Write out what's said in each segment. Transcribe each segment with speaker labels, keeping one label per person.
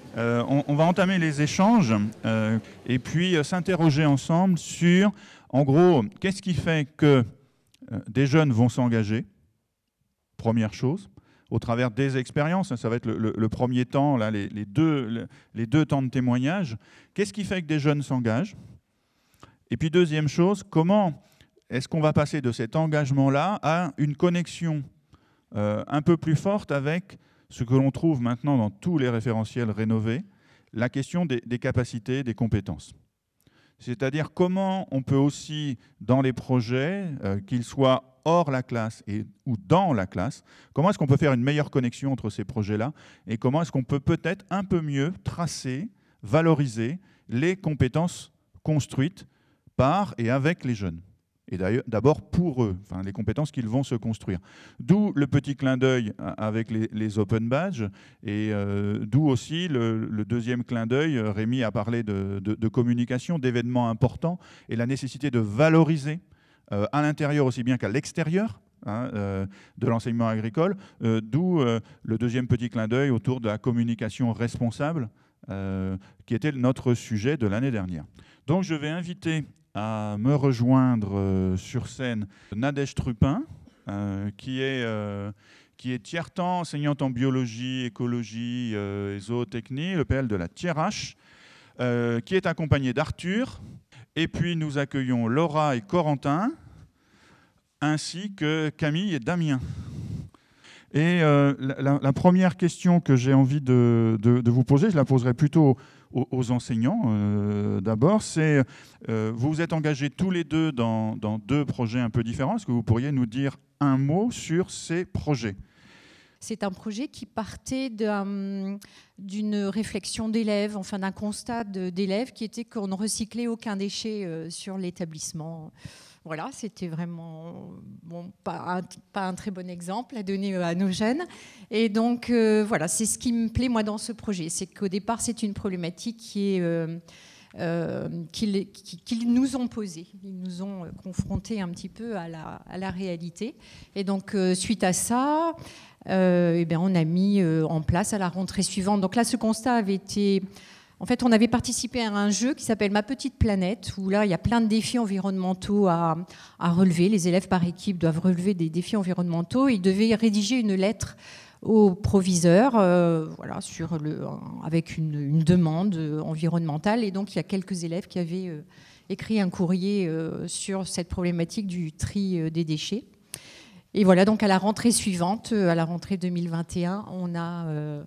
Speaker 1: On va entamer les échanges et puis s'interroger ensemble sur, en gros, qu'est-ce qui fait que des jeunes vont s'engager, première chose, au travers des expériences. Ça va être le premier temps, là, les deux temps de témoignage. Qu'est-ce qui fait que des jeunes s'engagent? Et puis deuxième chose, comment est-ce qu'on va passer de cet engagement-là à une connexion un peu plus forte avec ce que l'on trouve maintenant dans tous les référentiels rénovés, la question des capacités, des compétences. C'est-à-dire comment on peut aussi, dans les projets, qu'ils soient hors la classe ou dans la classe, comment est-ce qu'on peut faire une meilleure connexion entre ces projets-là et comment est-ce qu'on peut peut-être un peu mieux tracer, valoriser les compétences construites par et avec les jeunes. Et d'abord pour eux, enfin, les compétences qu'ils vont se construire. D'où le petit clin d'œil avec les open badges, et d'où aussi le deuxième clin d'œil, Rémi a parlé de communication, d'événements importants, et la nécessité de valoriser à l'intérieur aussi bien qu'à l'extérieur de l'enseignement agricole, d'où le deuxième petit clin d'œil autour de la communication responsable, qui était notre sujet de l'année dernière. Donc je vais inviter à me rejoindre sur scène Nadège Trupin, qui est tiers-temps enseignante en biologie, écologie et zootechnie, le PL de la Thiérache, qui est accompagnée d'Arthur. Et puis nous accueillons Laura et Corentin, ainsi que Camille et Damien. Et la première question que j'ai envie de vous poser, je la poserai plutôt aux enseignants d'abord, c'est vous vous êtes engagés tous les deux dans deux projets un peu différents. Est-ce que vous pourriez nous dire un mot sur ces projets?
Speaker 2: C'est un projet qui partait d'une réflexion d'élèves, enfin d'un constat d'élèves qui était qu'on ne recyclait aucun déchet sur l'établissement. Voilà, c'était vraiment pas un très bon exemple à donner à nos jeunes. Et donc, voilà, c'est ce qui me plaît, moi, dans ce projet. C'est qu'au départ, c'est une problématique qu'ils nous ont posée. Ils nous ont confrontés un petit peu à la réalité. Et donc, suite à ça, on a mis en place à la rentrée suivante. Donc là, ce constat avait été... En fait, on avait participé à un jeu qui s'appelle Ma Petite Planète, où là, il y a plein de défis environnementaux à relever. Les élèves par équipe doivent relever des défis environnementaux. Ils devaient rédiger une lettre au proviseur voilà, avec une demande environnementale. Et donc, il y a quelques élèves qui avaient écrit un courrier sur cette problématique du tri des déchets. Et voilà, donc à la rentrée suivante, à la rentrée 2021, on a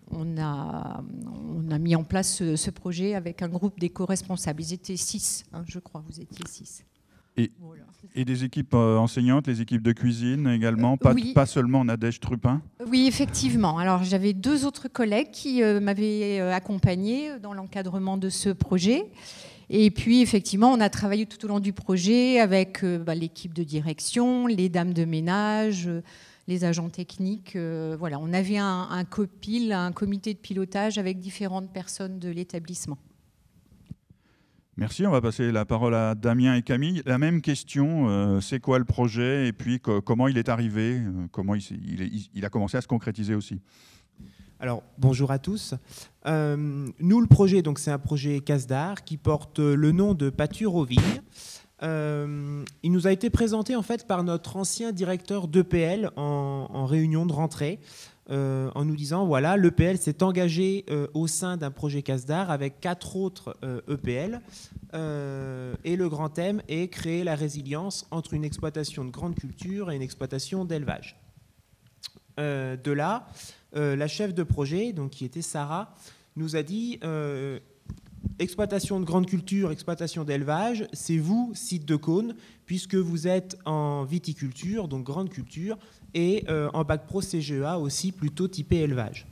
Speaker 2: mis en place ce projet avec un groupe d'éco-responsables. Ils étaient 6, je crois, vous étiez 6.
Speaker 1: Voilà. Et des équipes enseignantes, les équipes de cuisine également,
Speaker 2: oui.
Speaker 1: Pas seulement Nadège Trupin?
Speaker 2: Oui, effectivement. Alors j'avais 2 autres collègues qui m'avaient accompagnée dans l'encadrement de ce projet. Et puis, effectivement, on a travaillé tout au long du projet avec l'équipe de direction, les dames de ménage, les agents techniques. Voilà, on avait un comité de pilotage avec différentes personnes de l'établissement.
Speaker 1: Merci, on va passer la parole à Damien et Camille. La même question, c'est quoi le projet et puis comment il est arrivé, comment il a commencé à se concrétiser aussi?
Speaker 3: Alors, bonjour à tous. Nous, le projet, donc, c'est un projet CASDAR qui porte le nom de Pâture aux vignes. Il nous a été présenté en fait par notre ancien directeur d'EPL en réunion de rentrée, en nous disant voilà, l'EPL s'est engagé au sein d'un projet CASDAR avec 4 autres EPL et le grand thème est créer la résilience entre une exploitation de grande culture et une exploitation d'élevage. De là, la chef de projet, donc, qui était Sarah, nous a dit exploitation de grande culture, exploitation d'élevage, c'est vous, site de Caunes, puisque vous êtes en viticulture, donc grande culture, et en bac pro CGEA aussi, plutôt typé élevage.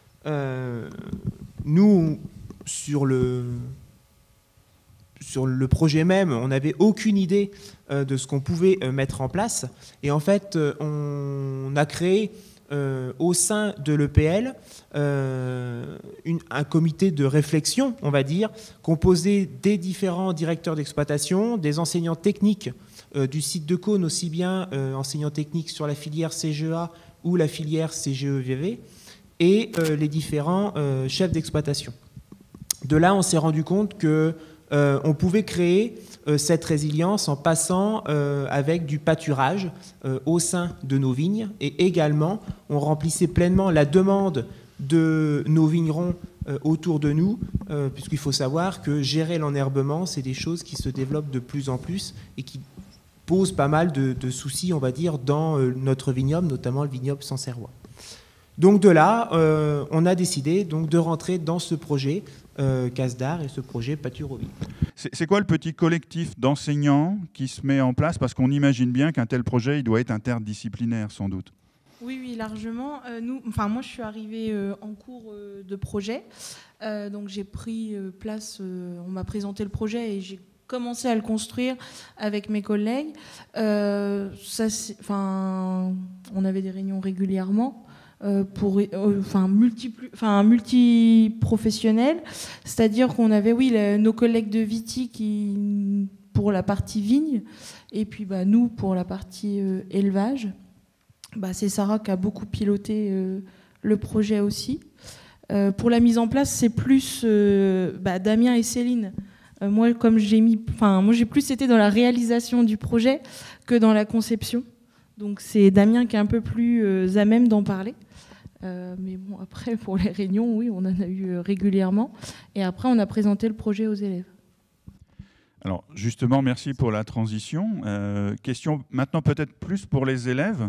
Speaker 3: Nous, sur le projet même, on n'avait aucune idée de ce qu'on pouvait mettre en place. Et en fait, on a créé au sein de l'EPL un comité de réflexion, on va dire, composé des différents directeurs d'exploitation, des enseignants techniques du site de Caunes, aussi bien enseignants techniques sur la filière CGEA ou la filière CGEVV, et les différents chefs d'exploitation. De là, on s'est rendu compte qu'on pouvait créer cette résilience en passant avec du pâturage au sein de nos vignes, et également on remplissait pleinement la demande de nos vignerons autour de nous, puisqu'il faut savoir que gérer l'enherbement, c'est des choses qui se développent de plus en plus et qui posent pas mal de soucis, on va dire, dans notre vignoble, notamment le vignoble sancerrois. Donc de là, on a décidé donc de rentrer dans ce projet Casse d'Art et ce projet Pâture aux vignes.
Speaker 1: C'est quoi le petit collectif d'enseignants qui se met en place? Parce qu'on imagine bien qu'un tel projet, il doit être interdisciplinaire, sans doute.
Speaker 4: Oui, oui, largement. Moi, je suis arrivée en cours de projet. Donc j'ai pris place, on m'a présenté le projet et j'ai commencé à le construire avec mes collègues. On avait des réunions régulièrement. Multiprofessionnels, c'est-à-dire qu'on avait nos collègues de Viti pour la partie vigne et puis nous pour la partie élevage. C'est Sarah qui a beaucoup piloté le projet aussi. Pour la mise en place, c'est plus Damien et Céline. Moi j'ai plus été dans la réalisation du projet que dans la conception. Donc c'est Damien qui est un peu plus à même d'en parler. Mais bon, après, pour les réunions, oui, on en a eu régulièrement. Et après, on a présenté le projet aux élèves.
Speaker 1: Alors, justement, merci pour la transition. Question maintenant peut-être plus pour les élèves.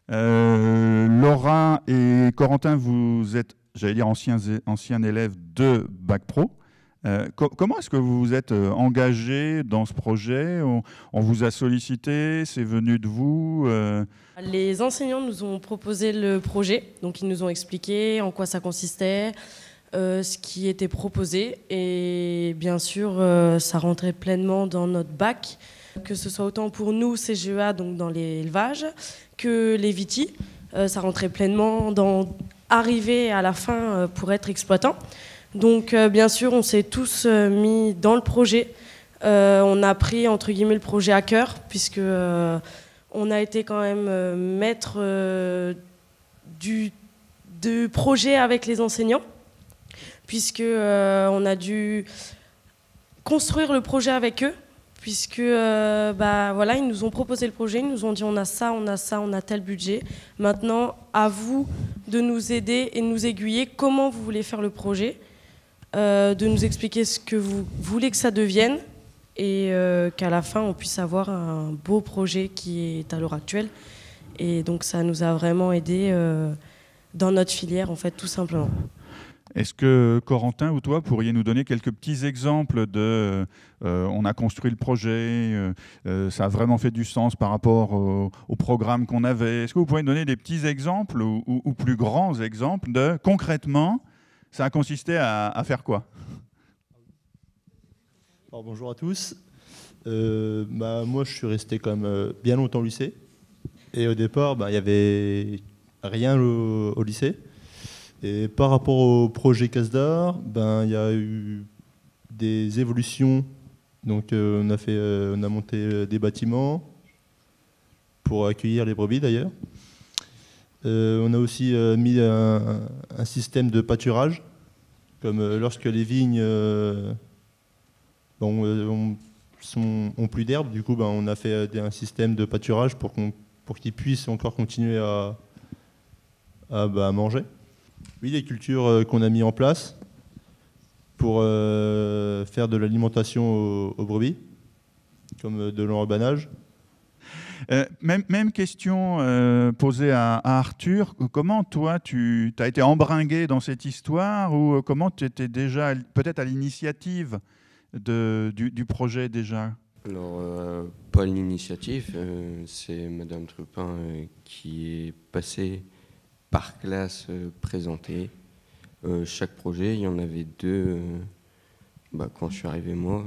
Speaker 1: Laura et Corentin, vous êtes, j'allais dire, anciens élèves de Bac Pro. Comment est-ce que vous vous êtes engagés dans ce projet? On vous a sollicité, c'est venu de vous?
Speaker 5: Les enseignants nous ont proposé le projet, donc ils nous ont expliqué en quoi ça consistait, ce qui était proposé, et bien sûr ça rentrait pleinement dans notre bac, que ce soit autant pour nous CGEA, donc dans l'élevage, que les Viti, ça rentrait pleinement dans arriver à la fin pour être exploitant. Donc bien sûr on s'est tous mis dans le projet, on a pris entre guillemets le projet à cœur, puisque on a été quand même maître du projet avec les enseignants, puisque on a dû construire le projet avec eux, puisque ils nous ont proposé le projet, ils nous ont dit on a ça, on a tel budget. Maintenant, à vous de nous aider et de nous aiguiller comment vous voulez faire le projet, de nous expliquer ce que vous voulez que ça devienne, et qu'à la fin on puisse avoir un beau projet qui est à l'heure actuelle. Et donc ça nous a vraiment aidé dans notre filière, en fait, tout simplement.
Speaker 1: Est-ce que Corentin ou toi pourriez nous donner quelques petits exemples de on a construit le projet, ça a vraiment fait du sens par rapport au programme qu'on avait? Est-ce que vous pouvez nous donner des petits exemples ou plus grands exemples de concrètement ça a consisté à faire quoi?
Speaker 6: Alors, bonjour à tous. Moi, je suis resté quand même bien longtemps au lycée. Et au départ, il n'y avait rien au lycée. Et par rapport au projet Casse d'Art, il y a eu des évolutions. Donc, on a monté des bâtiments pour accueillir les brebis, d'ailleurs. On a aussi mis un système de pâturage, comme lorsque les vignes ont plus d'herbe, du coup on a fait un système de pâturage pour qu'ils puissent encore continuer à manger. Oui, les cultures qu'on a mis en place pour faire de l'alimentation aux brebis, comme de l'enrabanage.
Speaker 1: Même question posée à Arthur. Comment toi, tu as été embringué dans cette histoire, ou comment tu étais déjà peut-être à l'initiative du projet déjà?
Speaker 7: Alors, pas l'initiative, c'est Madame Trupin qui est passée par classe présenter chaque projet. Il y en avait deux quand je suis arrivé moi.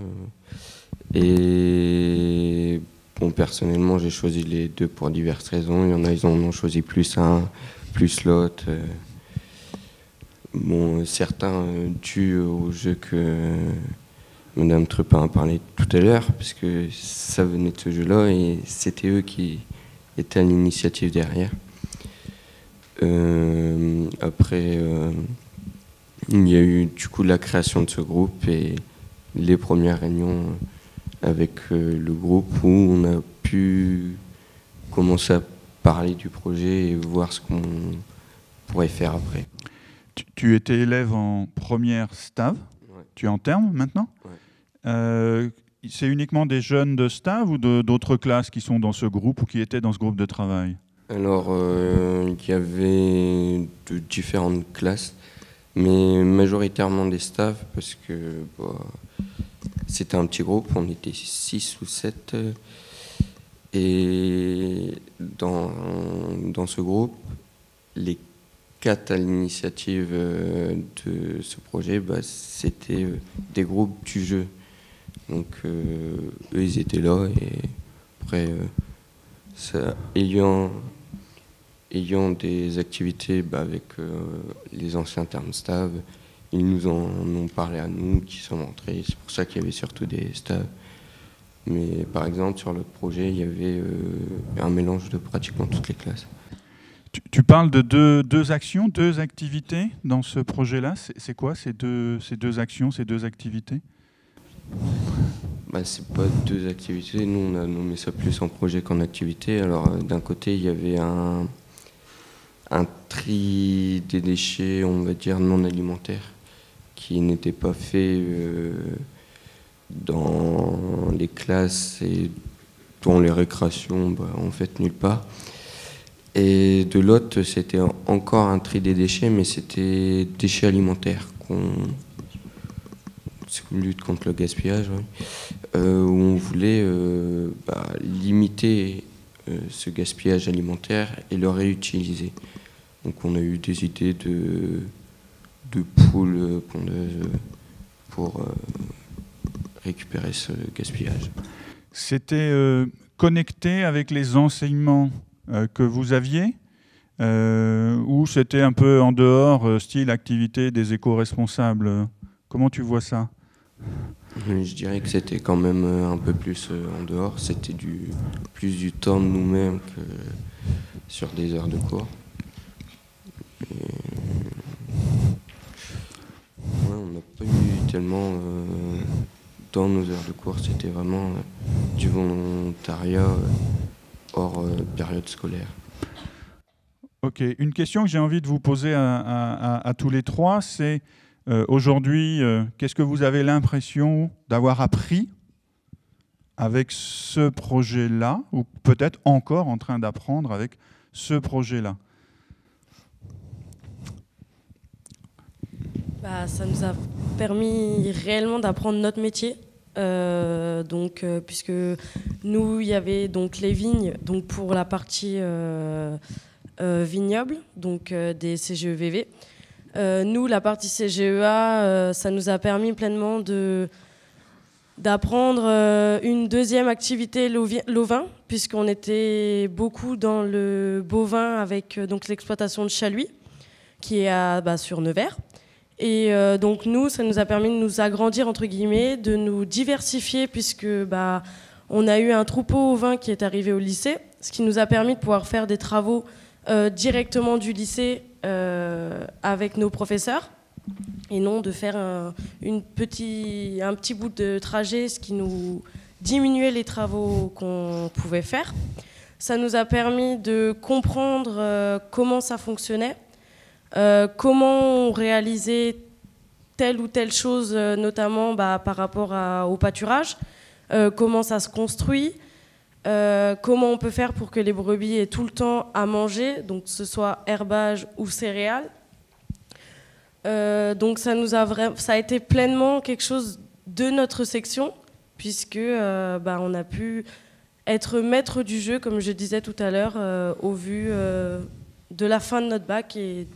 Speaker 7: Et bon, personnellement, j'ai choisi les deux pour diverses raisons. Il y en a, ils en ont choisi plus un, plus l'autre. Certains dus au jeu que Madame Trupin a parlé tout à l'heure, parce que ça venait de ce jeu-là et c'était eux qui étaient à l'initiative derrière. Après, il y a eu du coup la création de ce groupe et les premières réunions avec le groupe où on a pu commencer à parler du projet et voir ce qu'on pourrait faire après.
Speaker 1: Tu étais élève en première STAV,
Speaker 7: Ouais.
Speaker 1: tu es en terme maintenant.
Speaker 7: Ouais.
Speaker 1: C'est uniquement des jeunes de STAV ou d'autres classes qui sont dans ce groupe ou qui étaient dans ce groupe de travail?
Speaker 7: Alors, il y avait de différentes classes, mais majoritairement des staffs, parce que c'était un petit groupe, on était 6 ou 7. Et dans ce groupe, les 4 à l'initiative de ce projet, c'était des groupes du jeu. Donc, eux, ils étaient là, et après, ayant des activités avec les anciens termes stav, ils nous en ont parlé à nous, qui sont entrés. C'est pour ça qu'il y avait surtout des stav. Mais par exemple, sur l'autre projet, il y avait un mélange de pratiquement toutes les classes.
Speaker 1: Tu parles de deux actions, 2 activités dans ce projet-là. C'est quoi ces deux actions, ces 2 activités?
Speaker 7: C'est pas 2 activités. Nous, on a nommé ça plus en projet qu'en activité. Alors, d'un côté, il y avait un tri des déchets, on va dire, non alimentaires, qui n'était pas fait dans les classes et dans les récréations, en fait, nulle part. Et de l'autre, c'était encore un tri des déchets, mais c'était déchets alimentaires, c'est une lutte contre le gaspillage, où on voulait limiter ce gaspillage alimentaire et le réutiliser. Donc on a eu des idées de poules pondeuses pour récupérer ce gaspillage.
Speaker 1: C'était connecté avec les enseignements que vous aviez ou c'était un peu en dehors, style activité des éco-responsables? Comment tu vois ça?
Speaker 7: Je dirais que c'était quand même un peu plus en dehors. C'était plus du temps de nous-mêmes que sur des heures de cours. On n'a pas eu tellement dans nos heures de cours, c'était vraiment du volontariat hors période scolaire.
Speaker 1: Ok, une question que j'ai envie de vous poser à tous les 3, c'est aujourd'hui, qu'est-ce que vous avez l'impression d'avoir appris avec ce projet-là, ou peut-être encore en train d'apprendre avec ce projet-là?
Speaker 5: Ça nous a permis réellement d'apprendre notre métier. Puisque nous, il y avait donc les vignes, donc pour la partie vignoble, donc des CGEVV. Nous, la partie CGEA, ça nous a permis pleinement d'apprendre une deuxième activité, l'ovin, puisqu'on était beaucoup dans le bovin avec donc l'exploitation de Chaluis, qui est sur Nevers. Et donc nous, ça nous a permis de nous agrandir, entre guillemets, de nous diversifier, puisque on a eu un troupeau ovin qui est arrivé au lycée, ce qui nous a permis de pouvoir faire des travaux directement du lycée avec nos professeurs, et non de faire un petit bout de trajet, ce qui nous diminuait les travaux qu'on pouvait faire. Ça nous a permis de comprendre comment ça fonctionnait, comment on réalisait telle ou telle chose, notamment par rapport au pâturage, comment ça se construit, comment on peut faire pour que les brebis aient tout le temps à manger, donc que ce soit herbage ou céréales. Donc ça a été pleinement quelque chose de notre section, puisque on a pu être maître du jeu, comme je disais tout à l'heure, au vu de la fin de notre bac et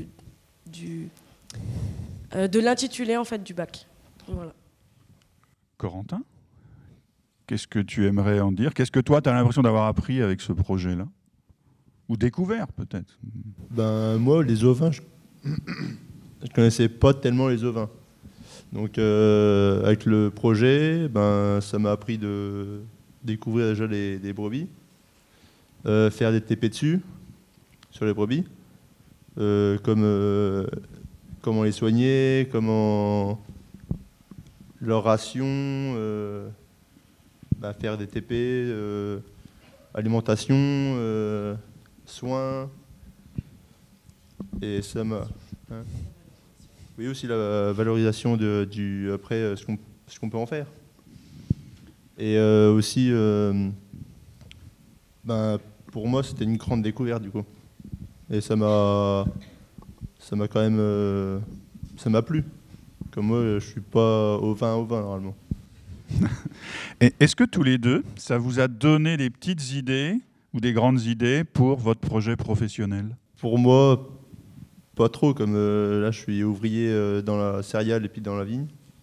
Speaker 5: de l'intitulé en fait du bac. Voilà.
Speaker 1: Corentin, qu'est-ce que tu aimerais en dire? Qu'est-ce que toi, tu as l'impression d'avoir appris avec ce projet-là? Ou découvert, peut-être?
Speaker 6: Moi, les ovins, je connaissais pas tellement les ovins. Donc, avec le projet, ça m'a appris de découvrir déjà les brebis, faire des TP dessus, sur les brebis, comme comment les soigner, comment leur ration, faire des TP, alimentation, soins. Et ça m'a... Hein. Oui, aussi la valorisation après ce qu'on peut en faire. Et aussi, pour moi, c'était une grande découverte du coup. Et ça m'a quand même... ça m'a plu. Comme moi, je ne suis pas au vin normalement.
Speaker 1: Et est-ce que tous les deux, ça vous a donné des petites idées ou des grandes idées pour votre projet professionnel?
Speaker 6: Pour moi, pas trop, comme là je suis ouvrier dans la céréale et puis dans la vigne.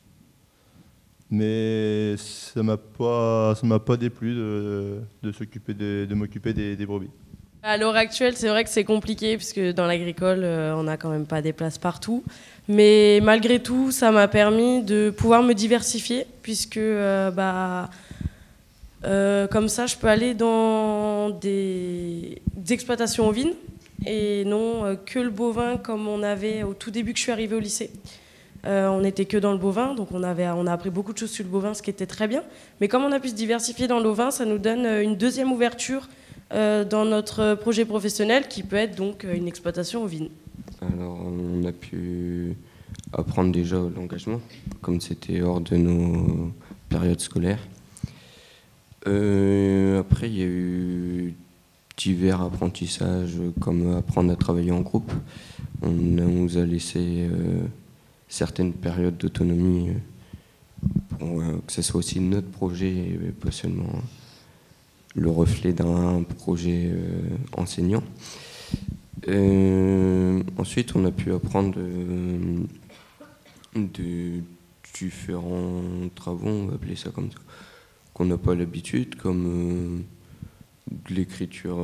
Speaker 6: Mais ça m'a pas déplu de m'occuper des brebis.
Speaker 5: À l'heure actuelle, c'est vrai que c'est compliqué puisque dans l'agricole, on n'a quand même pas des places partout. Mais malgré tout, ça m'a permis de pouvoir me diversifier puisque comme ça, je peux aller dans des exploitations ovines et non que le bovin comme on avait au tout début que je suis arrivée au lycée. On n'était que dans le bovin, donc on a appris beaucoup de choses sur le bovin, ce qui était très bien. Mais comme on a pu se diversifier dans l'ovin, ça nous donne une deuxième ouverture dans notre projet professionnel qui peut être donc une exploitation ovine.
Speaker 7: Alors on a pu apprendre déjà l'engagement, comme c'était hors de nos périodes scolaires. Après il y a eu divers apprentissages comme apprendre à travailler en groupe. On nous a laissé certaines périodes d'autonomie pour que ce soit aussi notre projet et pas seulement le reflet d'un projet enseignant. Ensuite, on a pu apprendre de différents travaux, on va appeler ça comme ça, qu'on n'a pas l'habitude, comme l'écriture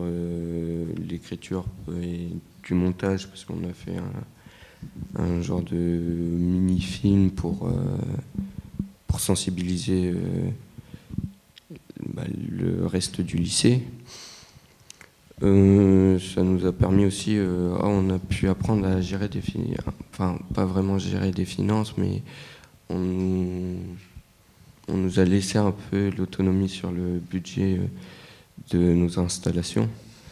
Speaker 7: et du montage, parce qu'on a fait un genre de mini-film pour sensibiliser le reste du lycée. Ça nous a permis aussi, on a pu apprendre à gérer enfin pas vraiment gérer des finances, mais on nous a laissé un peu l'autonomie sur le budget de nos installations.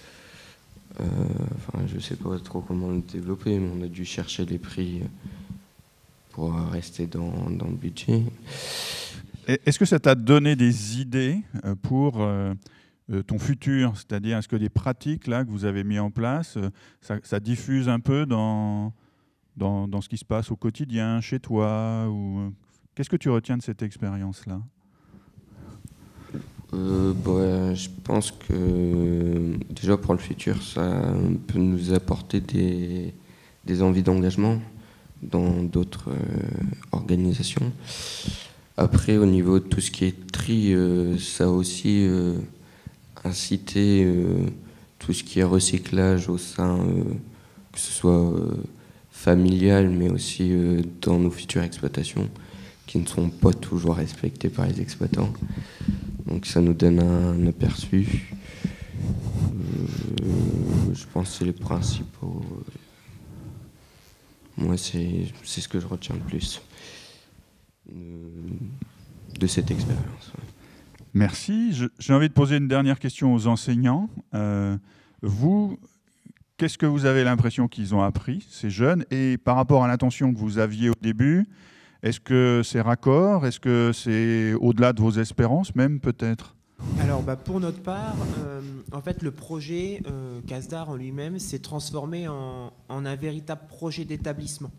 Speaker 7: Je ne sais pas trop comment le développer, mais on a dû chercher les prix pour rester dans le budget.
Speaker 1: Est-ce que ça t'a donné des idées pour ton futur? C'est-à-dire, est-ce que les pratiques là, que vous avez mis en place, ça diffuse un peu dans ce qui se passe au quotidien, chez toi ou... Qu'est-ce que tu retiens de cette expérience-là?
Speaker 7: Je pense que déjà pour le futur, ça peut nous apporter des envies d'engagement dans d'autres organisations. Après, au niveau de tout ce qui est tri, ça a aussi incité tout ce qui est recyclage au sein, que ce soit familial, mais aussi dans nos futures exploitations, qui ne sont pas toujours respectées par les exploitants. Donc ça nous donne un aperçu. Je pense que c'est les principaux. Moi, c'est ce que je retiens le plus de cette expérience.
Speaker 1: Merci. J'ai envie de poser une dernière question aux enseignants. Vous, qu'est-ce que vous avez l'impression qu'ils ont appris, ces jeunes? Et par rapport à l'intention que vous aviez au début, est-ce que c'est raccord? Est-ce que c'est au-delà de vos espérances même peut-être?
Speaker 3: Alors pour notre part, en fait le projet CASDAR en lui-même s'est transformé en un véritable projet d'établissement.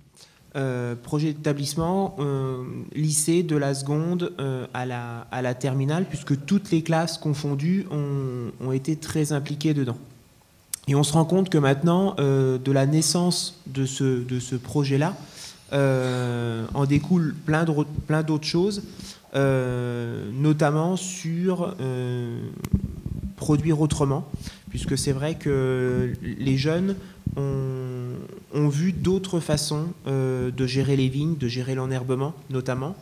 Speaker 3: Lycée de la seconde à la terminale, puisque toutes les classes confondues ont été très impliquées dedans. Et on se rend compte que maintenant, de la naissance de ce projet-là, en découle plein d'autres choses, notamment sur produire autrement, puisque c'est vrai que les jeunes ont vu d'autres façons de gérer les vignes, de gérer l'enherbement notamment.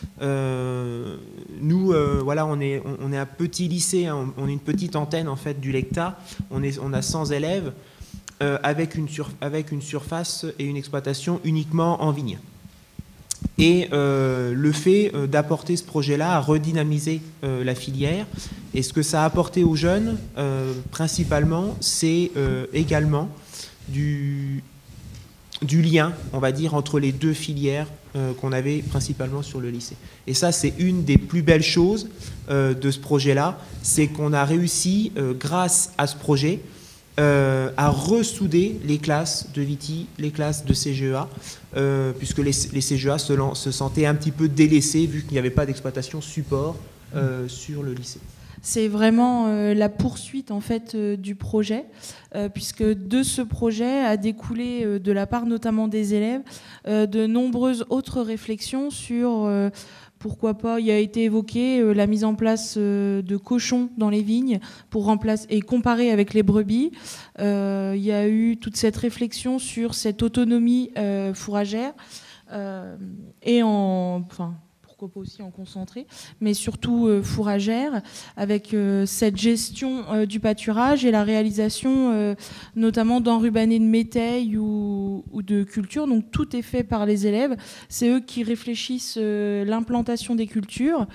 Speaker 3: Nous, voilà, on est un petit lycée, hein, on est une petite antenne en fait du Lecta, on a 100 élèves. avec une surface et une exploitation uniquement en vigne. Et le fait d'apporter ce projet-là a redynamisé la filière. Et ce que ça a apporté aux jeunes, principalement, c'est également du lien, on va dire, entre les deux filières qu'on avait principalement sur le lycée. Et ça, c'est une des plus belles choses de ce projet-là, c'est qu'on a réussi, grâce à ce projet, à ressouder les classes de Viti, les classes de CGEA, puisque les CGEA se sentaient un petit peu délaissés vu qu'il n'y avait pas d'exploitation support sur le lycée.
Speaker 4: C'est vraiment la poursuite en fait du projet, puisque de ce projet a découlé de la part notamment des élèves de nombreuses autres réflexions sur pourquoi pas, il a été évoqué la mise en place de cochons dans les vignes pour remplacer et comparer avec les brebis. Il y a eu toute cette réflexion sur cette autonomie fourragère et pourquoi pas aussi en concentré, mais surtout fourragère, avec cette gestion du pâturage et la réalisation notamment d'enrubanés de métailles ou de cultures. Donc tout est fait par les élèves. C'est eux qui réfléchissent l'implantation des cultures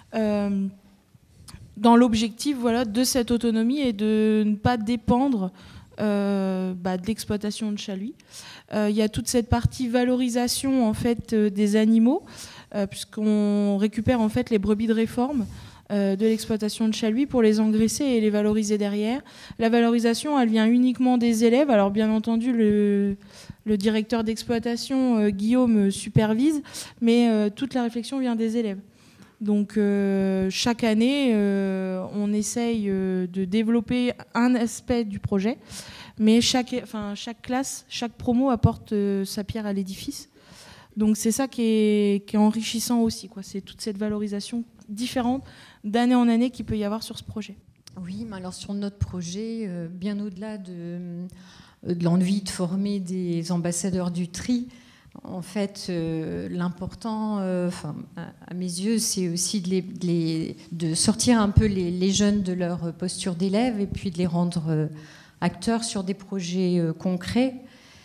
Speaker 4: dans l'objectif de cette autonomie et de ne pas dépendre de l'exploitation de chaluis. Il y a toute cette partie valorisation en fait des animaux, puisqu'on récupère en fait les brebis de réforme de l'exploitation de chaluis pour les engraisser et les valoriser derrière. La valorisation, elle vient uniquement des élèves. Alors bien entendu, le directeur d'exploitation, Guillaume, supervise, mais toute la réflexion vient des élèves. Donc chaque année, on essaye de développer un aspect du projet, mais chaque classe, chaque promo apporte sa pierre à l'édifice. Donc c'est ça qui est enrichissant aussi, quoi. C'est toute cette valorisation différente d'année en année qu'il peut y avoir sur ce projet.
Speaker 2: Oui, mais alors sur notre projet, bien au-delà de l'envie de former des ambassadeurs du tri, en fait, l'important, à mes yeux, c'est aussi de sortir un peu les jeunes de leur posture d'élève et puis de les rendre acteurs sur des projets concrets,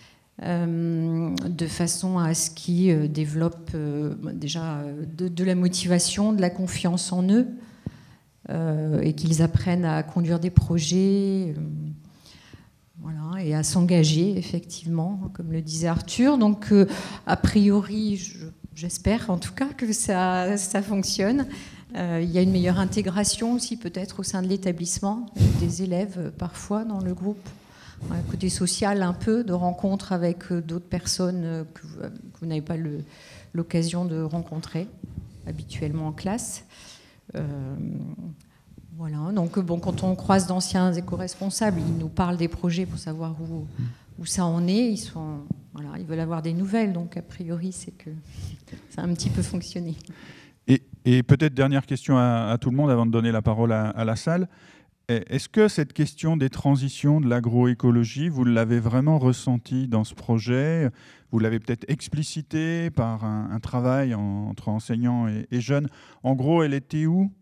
Speaker 2: de façon à ce qu'ils développent déjà de la motivation, de la confiance en eux, et qu'ils apprennent à conduire des projets, voilà, et à s'engager, effectivement, comme le disait Arthur. Donc, a priori, j'espère en tout cas que ça fonctionne. Il y a une meilleure intégration aussi, peut-être, au sein de l'établissement, des élèves, parfois, dans le groupe. Un côté social, un peu, de rencontre avec d'autres personnes que vous n'avez pas l'occasion de rencontrer habituellement en classe. Voilà. Donc, quand on croise d'anciens éco-responsables, ils nous parlent des projets pour savoir où ça en est. Ils veulent avoir des nouvelles. Donc, a priori, c'est que ça a un petit peu fonctionné.
Speaker 1: Et peut-être dernière question à tout le monde avant de donner la parole à la salle. Est-ce que cette question des transitions de l'agroécologie, vous l'avez vraiment ressentie dans ce projet? Vous l'avez peut-être explicité par un travail entre enseignants et jeunes. En gros, elle était où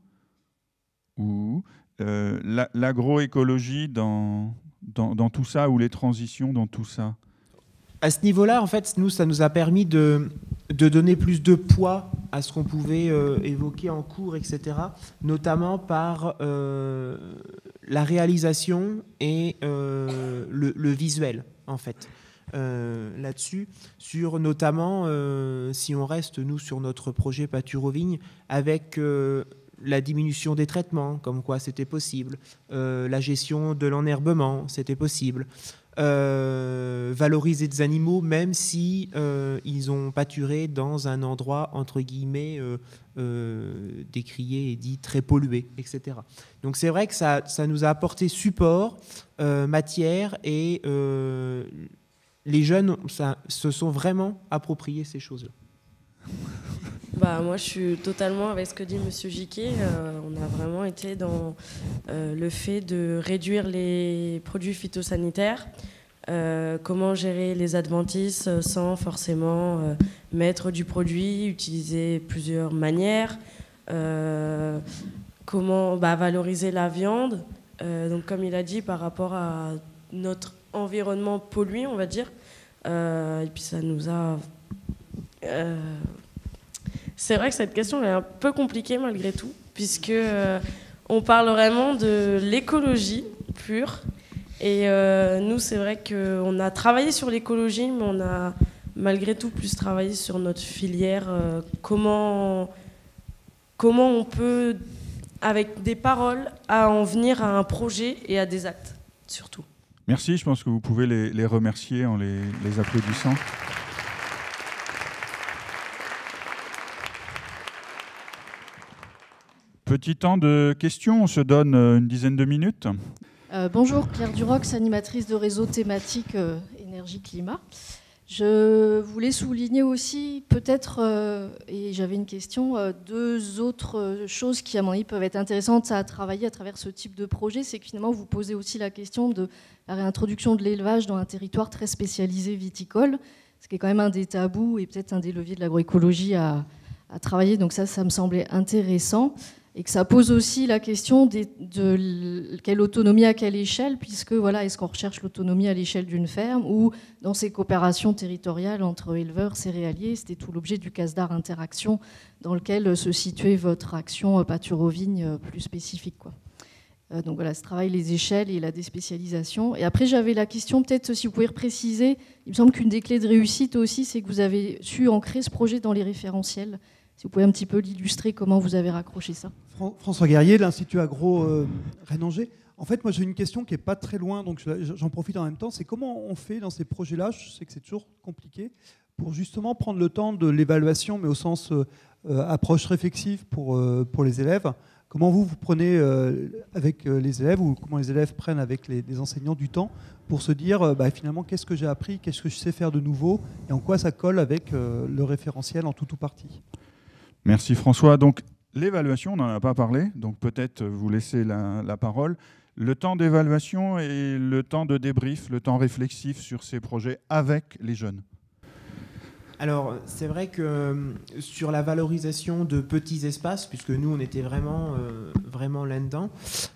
Speaker 1: l'agroécologie dans tout ça, ou les transitions dans tout ça?
Speaker 3: À ce niveau-là, en fait, nous, ça nous a permis de donner plus de poids à ce qu'on pouvait évoquer en cours, etc., notamment par la réalisation et le visuel, en fait, là-dessus, sur notamment, si on reste, nous, sur notre projet Pâture aux vignes, avec la diminution des traitements, comme quoi c'était possible, la gestion de l'enherbement, c'était possible, valoriser des animaux même si ils ont pâturé dans un endroit entre guillemets décrié et dit très pollué, etc. Donc c'est vrai que ça nous a apporté support, matière, et les jeunes se sont vraiment appropriés ces choses-là.
Speaker 5: Moi, je suis totalement avec ce que dit Monsieur Giquet. On a vraiment été dans le fait de réduire les produits phytosanitaires, comment gérer les adventices sans forcément mettre du produit, utiliser plusieurs manières, comment valoriser la viande. Donc, comme il a dit, par rapport à notre environnement pollué, on va dire. Et puis ça nous a... C'est vrai que cette question est un peu compliquée malgré tout, puisque on parle vraiment de l'écologie pure. Et nous, c'est vrai qu'on a travaillé sur l'écologie, mais on a malgré tout plus travaillé sur notre filière. Comment on peut, avec des paroles, en venir à un projet et à des actes, surtout.
Speaker 1: Merci, je pense que vous pouvez les remercier en les applaudissant. Petit temps de questions, on se donne une dizaine de minutes.
Speaker 8: Bonjour, Claire Durox, animatrice de réseau thématique énergie-climat. Je voulais souligner aussi peut-être, et j'avais une question, deux autres choses qui à mon avis peuvent être intéressantes à travailler à travers ce type de projet. C'est que finalement vous posez aussi la question de la réintroduction de l'élevage dans un territoire très spécialisé viticole, ce qui est quand même un des tabous et peut-être un des leviers de l'agroécologie à travailler. Donc ça me semblait intéressant. Et que ça pose aussi la question de quelle autonomie à quelle échelle, puisque voilà, est-ce qu'on recherche l'autonomie à l'échelle d'une ferme ou dans ces coopérations territoriales entre éleveurs, céréaliers. C'était tout l'objet du CASDAR Interaction dans lequel se situait votre action pâture aux vignes plus spécifique, quoi. Donc voilà, ce travail, les échelles et la déspécialisation. Et après, j'avais la question, peut-être si vous pouvez préciser, il me semble qu'une des clés de réussite aussi, c'est que vous avez su ancrer ce projet dans les référentiels. Si vous pouvez un petit peu l'illustrer, comment vous avez raccroché ça.
Speaker 9: François Guerrier, de l'Institut Agro Rennes-Angers. En fait, moi j'ai une question qui n'est pas très loin, donc j'en profite en même temps. C'est comment on fait dans ces projets-là, je sais que c'est toujours compliqué, pour justement prendre le temps de l'évaluation, mais au sens approche réflexive pour les élèves. Comment vous prenez avec les élèves, ou comment les élèves prennent avec les enseignants du temps pour se dire finalement qu'est-ce que j'ai appris, qu'est-ce que je sais faire de nouveau, et en quoi ça colle avec le référentiel en tout ou partie.
Speaker 1: Merci François. Donc l'évaluation, on n'en a pas parlé, donc peut-être vous laissez la parole. Le temps d'évaluation et le temps de débrief, le temps réflexif sur ces projets avec les jeunes.
Speaker 3: Alors, c'est vrai que sur la valorisation de petits espaces, puisque nous, on était vraiment là-dedans,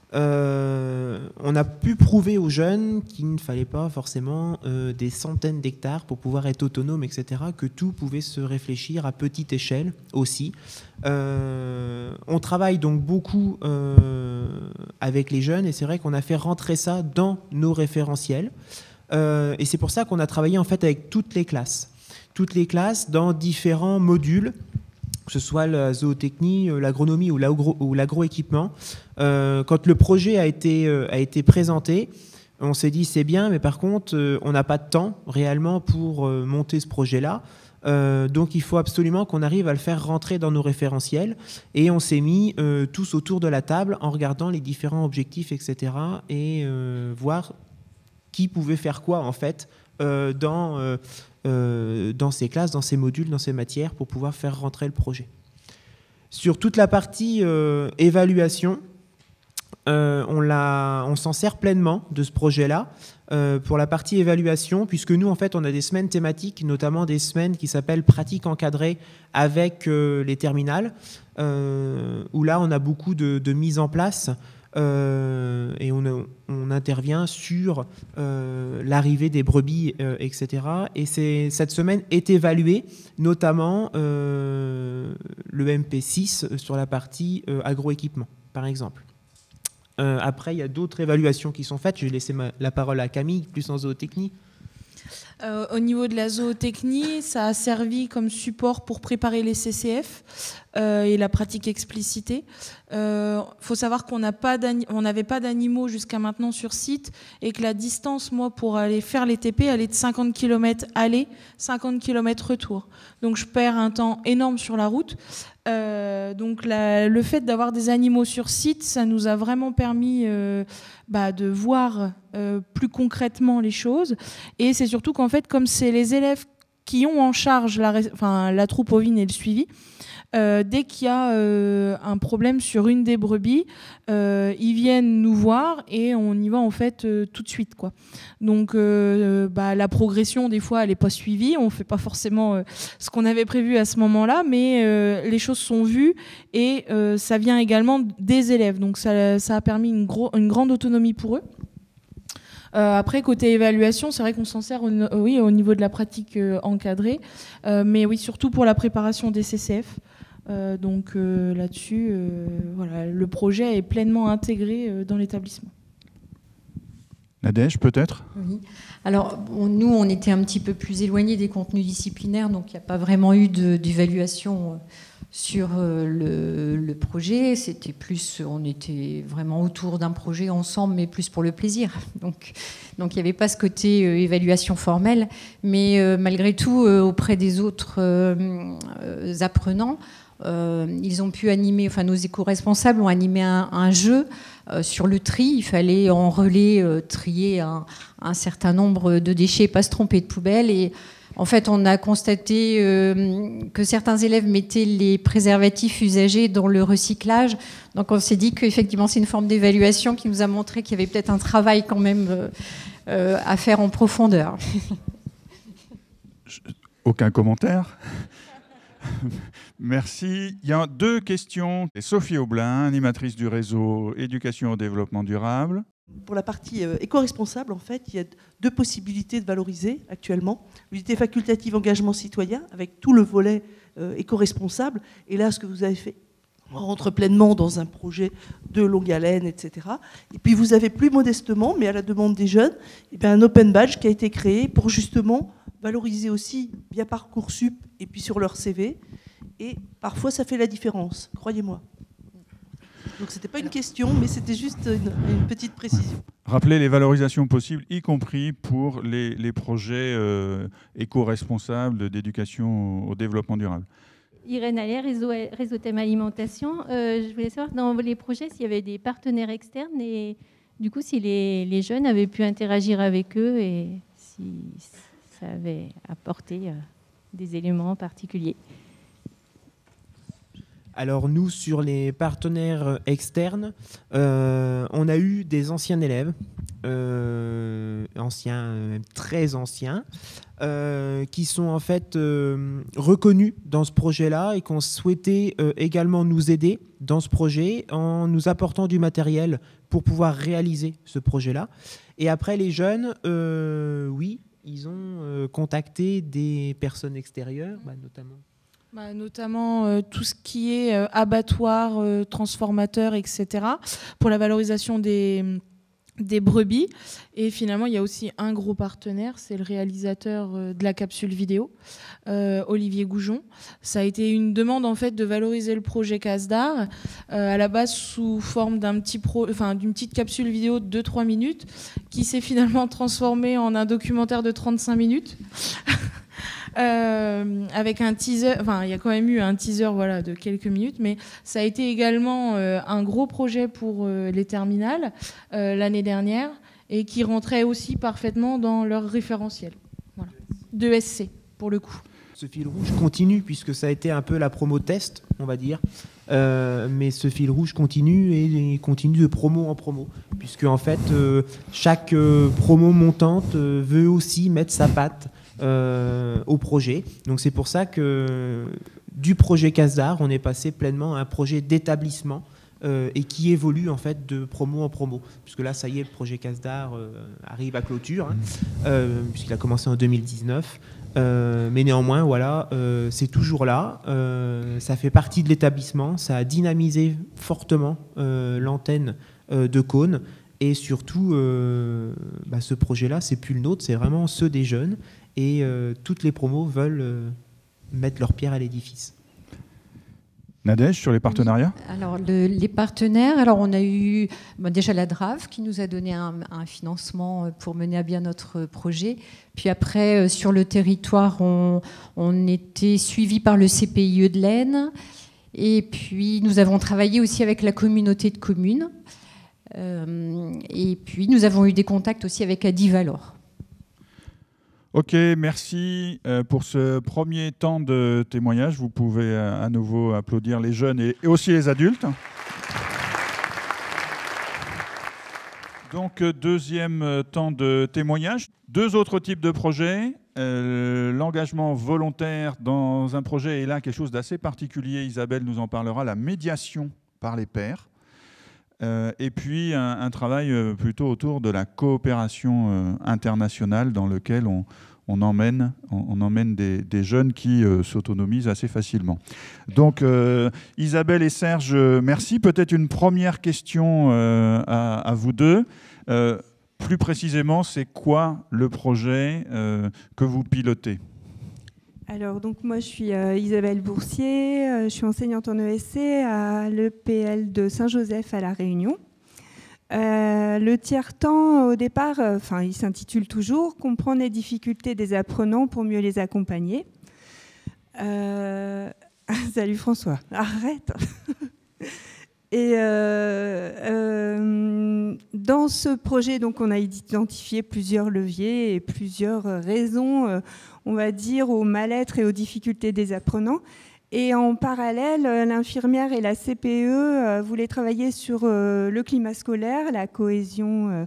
Speaker 3: on a pu prouver aux jeunes qu'il ne fallait pas forcément des centaines d'hectares pour pouvoir être autonome, etc., que tout pouvait se réfléchir à petite échelle aussi. On travaille donc beaucoup avec les jeunes, et c'est vrai qu'on a fait rentrer ça dans nos référentiels. Et c'est pour ça qu'on a travaillé en fait avec toutes les classes dans différents modules, que ce soit la zootechnie, l'agronomie ou l'agroéquipement. Quand le projet a été présenté, on s'est dit c'est bien, mais par contre, on n'a pas de temps réellement pour monter ce projet-là. Donc il faut absolument qu'on arrive à le faire rentrer dans nos référentiels. Et on s'est mis tous autour de la table en regardant les différents objectifs, etc. et voir qui pouvait faire quoi en fait dans ces classes, dans ces modules, dans ces matières pour pouvoir faire rentrer le projet. Sur toute la partie évaluation, on s'en sert pleinement de ce projet-là pour la partie évaluation, puisque nous, en fait, on a des semaines thématiques, notamment des semaines qui s'appellent pratiques encadrées avec les terminales, où là, on a beaucoup de mise en place. Et on intervient sur l'arrivée des brebis, etc. Et cette semaine est évaluée, notamment le MP6 sur la partie agroéquipement, par exemple. Après, il y a d'autres évaluations qui sont faites. Je vais laisser la parole à Camille, plus en zootechnie.
Speaker 4: Au niveau de la zootechnie, ça a servi comme support pour préparer les CCF et la pratique explicitée. Faut savoir qu'on n'avait pas d'animaux jusqu'à maintenant sur site et que la distance, moi, pour aller faire les TP, elle est de 50 km aller, 50 km retour. Donc je perds un temps énorme sur la route. Donc le fait d'avoir des animaux sur site, ça nous a vraiment permis de voir plus concrètement les choses. Et c'est surtout qu'en fait, comme c'est les élèves qui ont en charge la troupe ovine et le suivi, dès qu'il y a un problème sur une des brebis, ils viennent nous voir et on y va en fait tout de suite, quoi. Donc la progression des fois elle n'est pas suivie, on ne fait pas forcément ce qu'on avait prévu à ce moment-là, mais les choses sont vues et ça vient également des élèves, donc ça a permis une grande autonomie pour eux. Après, côté évaluation, c'est vrai qu'on s'en sert oui, au niveau de la pratique encadrée, mais oui, surtout pour la préparation des CCF. Donc là-dessus, voilà, le projet est pleinement intégré dans l'établissement.
Speaker 1: Nadège, peut-être?
Speaker 2: Oui. Alors, nous, on était un petit peu plus éloignés des contenus disciplinaires, donc il n'y a pas vraiment eu d'évaluation sur le projet. C'était plus, on était vraiment autour d'un projet ensemble, mais plus pour le plaisir. Donc il n'y avait pas ce côté évaluation formelle, mais malgré tout, auprès des autres apprenants, ils ont pu animer, enfin nos éco-responsables ont animé un jeu sur le tri. Il fallait en relais trier un certain nombre de déchets, pas se tromper de poubelle. Et en fait, on a constaté que certains élèves mettaient les préservatifs usagés dans le recyclage. Donc on s'est dit qu'effectivement, c'est une forme d'évaluation qui nous a montré qu'il y avait peut-être un travail quand même à faire en profondeur.
Speaker 1: Aucun commentaire. Merci. Il y a 2 questions. Sophie Aublin, animatrice du réseau Éducation au développement durable.
Speaker 10: Pour la partie éco-responsable, en fait, il y a 2 possibilités de valoriser actuellement. L'unité facultative engagement citoyen, avec tout le volet éco-responsable. Et là, ce que vous avez fait, on rentre pleinement dans un projet de longue haleine, etc. Et puis vous avez plus modestement, mais à la demande des jeunes, un open badge qui a été créé pour justement valoriser aussi via Parcoursup et puis sur leur CV. Et parfois, ça fait la différence, croyez-moi. Donc, ce n'était pas une question, mais c'était juste une petite précision.
Speaker 1: Rappelez les valorisations possibles, y compris pour les projets éco-responsables d'éducation au développement durable.
Speaker 11: Irène Allaire, réseau thème alimentation. Je voulais savoir dans les projets s'il y avait des partenaires externes et du coup si les jeunes avaient pu interagir avec eux et si ça avait apporté des éléments particuliers.
Speaker 3: Alors nous, sur les partenaires externes, on a eu des anciens élèves, très anciens, qui sont en fait reconnus dans ce projet-là et qui ont souhaité également nous aider dans ce projet en nous apportant du matériel pour pouvoir réaliser ce projet-là. Et après, les jeunes, oui, ils ont contacté des personnes extérieures,
Speaker 4: notamment tout ce qui est abattoir, transformateur, etc., pour la valorisation des brebis. Et finalement, il y a aussi un gros partenaire, c'est le réalisateur de la capsule vidéo, Olivier Goujon. Ça a été une demande en fait de valoriser le projet Casdar, à la base sous forme d'une petite capsule vidéo de 2-3 minutes, qui s'est finalement transformée en un documentaire de 35 minutes. Avec un teaser, il y a quand même eu un teaser de quelques minutes, mais ça a été également un gros projet pour les terminales l'année dernière et qui rentrait aussi parfaitement dans leur référentiel de SC pour le coup.
Speaker 3: Ce fil rouge continue puisque ça a été un peu la promo test, on va dire, mais ce fil rouge continue et continue de promo en promo puisque en fait chaque promo montante veut aussi mettre sa patte au projet. Donc c'est pour ça que du projet Casdar, on est passé pleinement à un projet d'établissement et qui évolue en fait de promo en promo. Puisque là, ça y est, le projet Casdar arrive à clôture, puisqu'il a commencé en 2019. Mais néanmoins, voilà, c'est toujours là. Ça fait partie de l'établissement. Ça a dynamisé fortement l'antenne de Cône. Et surtout, ce projet-là, c'est plus le nôtre, c'est vraiment ceux des jeunes. Et toutes les promos veulent mettre leur pierre à l'édifice.
Speaker 1: Nadège, sur les partenariats ?
Speaker 2: Oui. Alors, les partenaires, on a eu déjà la DRAV qui nous a donné un financement pour mener à bien notre projet. Puis après, sur le territoire, on était suivi par le CPIE de l'Aisne. Et puis, nous avons travaillé aussi avec la communauté de communes. Et puis, nous avons eu des contacts aussi avec Adivalor.
Speaker 1: Ok, merci pour ce premier temps de témoignage. Vous pouvez à nouveau applaudir les jeunes et aussi les adultes. Donc, deuxième temps de témoignage. 2 autres types de projets. L'engagement volontaire dans un projet est là quelque chose d'assez particulier. Isabelle nous en parlera. La médiation par les pairs. et puis un travail plutôt autour de la coopération internationale dans lequel on emmène des jeunes qui s'autonomisent assez facilement. Donc Isabelle et Serge, merci. Peut-être une première question à vous deux. Plus précisément, c'est quoi le projet que vous pilotez ?
Speaker 12: Alors, donc, moi, je suis Isabelle Boursier, je suis enseignante en ESC à l'EPL de Saint-Joseph à La Réunion. Le tiers-temps, au départ, il s'intitule toujours « Comprendre les difficultés des apprenants pour mieux les accompagner ». Salut François, arrête. Et dans ce projet, donc, on a identifié plusieurs leviers et plusieurs raisons, on va dire, au mal-être et aux difficultés des apprenants. Et en parallèle, l'infirmière et la CPE voulaient travailler sur le climat scolaire, la cohésion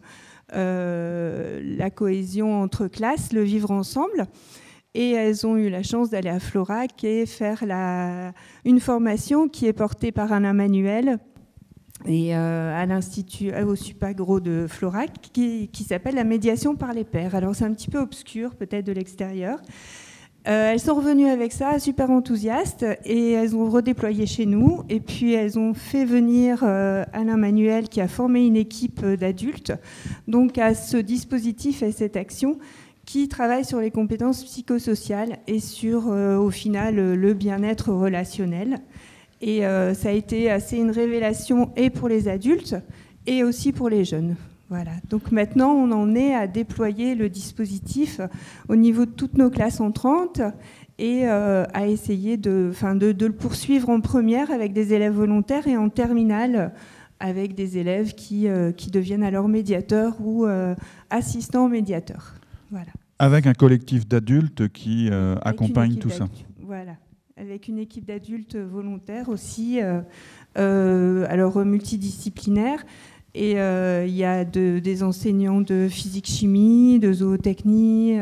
Speaker 12: entre classes, le vivre ensemble. Et elles ont eu la chance d'aller à Florac et faire une formation qui est portée par Alain Manuel et à l'Institut, au Supagro de Florac, qui s'appelle la médiation par les pairs. Alors c'est un petit peu obscur peut-être de l'extérieur. Elles sont revenues avec ça, super enthousiastes, et elles ont redéployé chez nous. Et puis elles ont fait venir Alain Manuel, qui a formé une équipe d'adultes, donc à ce dispositif et cette action qui travaille sur les compétences psychosociales et sur, au final, le bien-être relationnel. Et ça a été assez une révélation et pour les adultes et aussi pour les jeunes. Voilà. Donc maintenant, on en est à déployer le dispositif au niveau de toutes nos classes entrantes et à essayer de le poursuivre en première avec des élèves volontaires et en terminale avec des élèves qui deviennent alors médiateurs ou assistants médiateurs. Voilà. Avec un collectif d'adultes qui accompagne tout ça. Voilà. Avec une équipe d'adultes volontaires aussi, alors multidisciplinaire. Et il y a des enseignants de physique-chimie, de zootechnie,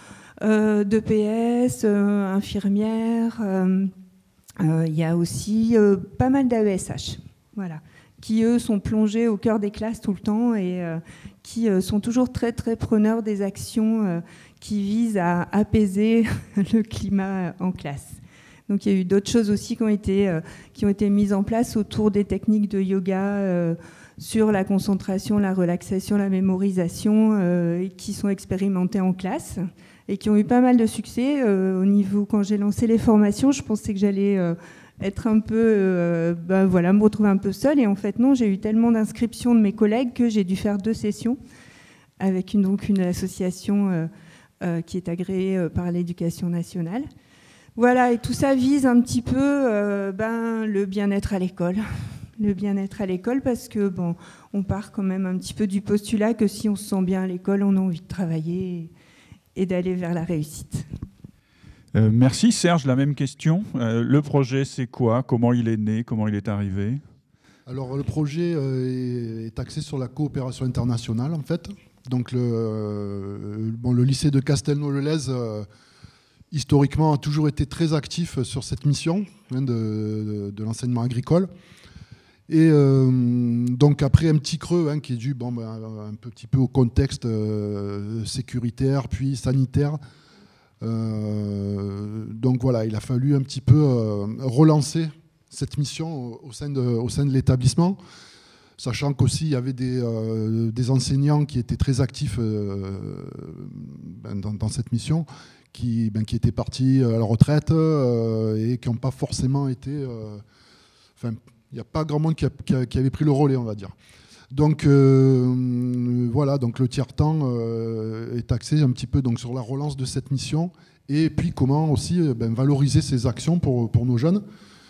Speaker 12: d'EPS, infirmières. Il y a aussi pas mal d'AESH, voilà, qui, eux, sont plongés au cœur des classes tout le temps et qui sont toujours très, très preneurs des actions qui visent à apaiser le climat en classe. Donc il y a eu d'autres choses aussi qui ont été mises en place autour des techniques de yoga, sur la concentration, la relaxation, la mémorisation, qui sont expérimentées en classe et qui ont eu pas mal de succès. Au niveau, quand j'ai lancé les formations, je pensais que j'allais être un peu, me retrouver un peu seule. Et en fait, non, j'ai eu tellement d'inscriptions de mes collègues que j'ai dû faire 2 sessions avec une association qui est agréée par l'Éducation nationale. Voilà, et tout ça vise un petit peu le bien-être à l'école. Le bien-être à l'école, parce que on part quand même un petit peu du postulat que si on se sent bien à l'école, on a envie de travailler et d'aller vers la réussite.
Speaker 1: Merci Serge, la même question. Le projet, c'est quoi? Comment il est né? Comment il est arrivé?
Speaker 13: Alors le projet est axé sur la coopération internationale en fait. Donc le lycée de Castelnau-le-Lez historiquement a toujours été très actif sur cette mission de l'enseignement agricole. Et donc après un petit creux qui est dû un petit peu au contexte sécuritaire puis sanitaire, donc voilà, il a fallu un petit peu relancer cette mission au sein de l'établissement, sachant qu'aussi il y avait des enseignants qui étaient très actifs dans cette mission, qui étaient partis à la retraite et qui n'ont pas forcément été... il n'y a pas grand monde qui avait pris le relais, on va dire. Donc voilà, donc le tiers-temps est axé un petit peu donc, sur la relance de cette mission et puis comment aussi valoriser ces actions pour nos jeunes,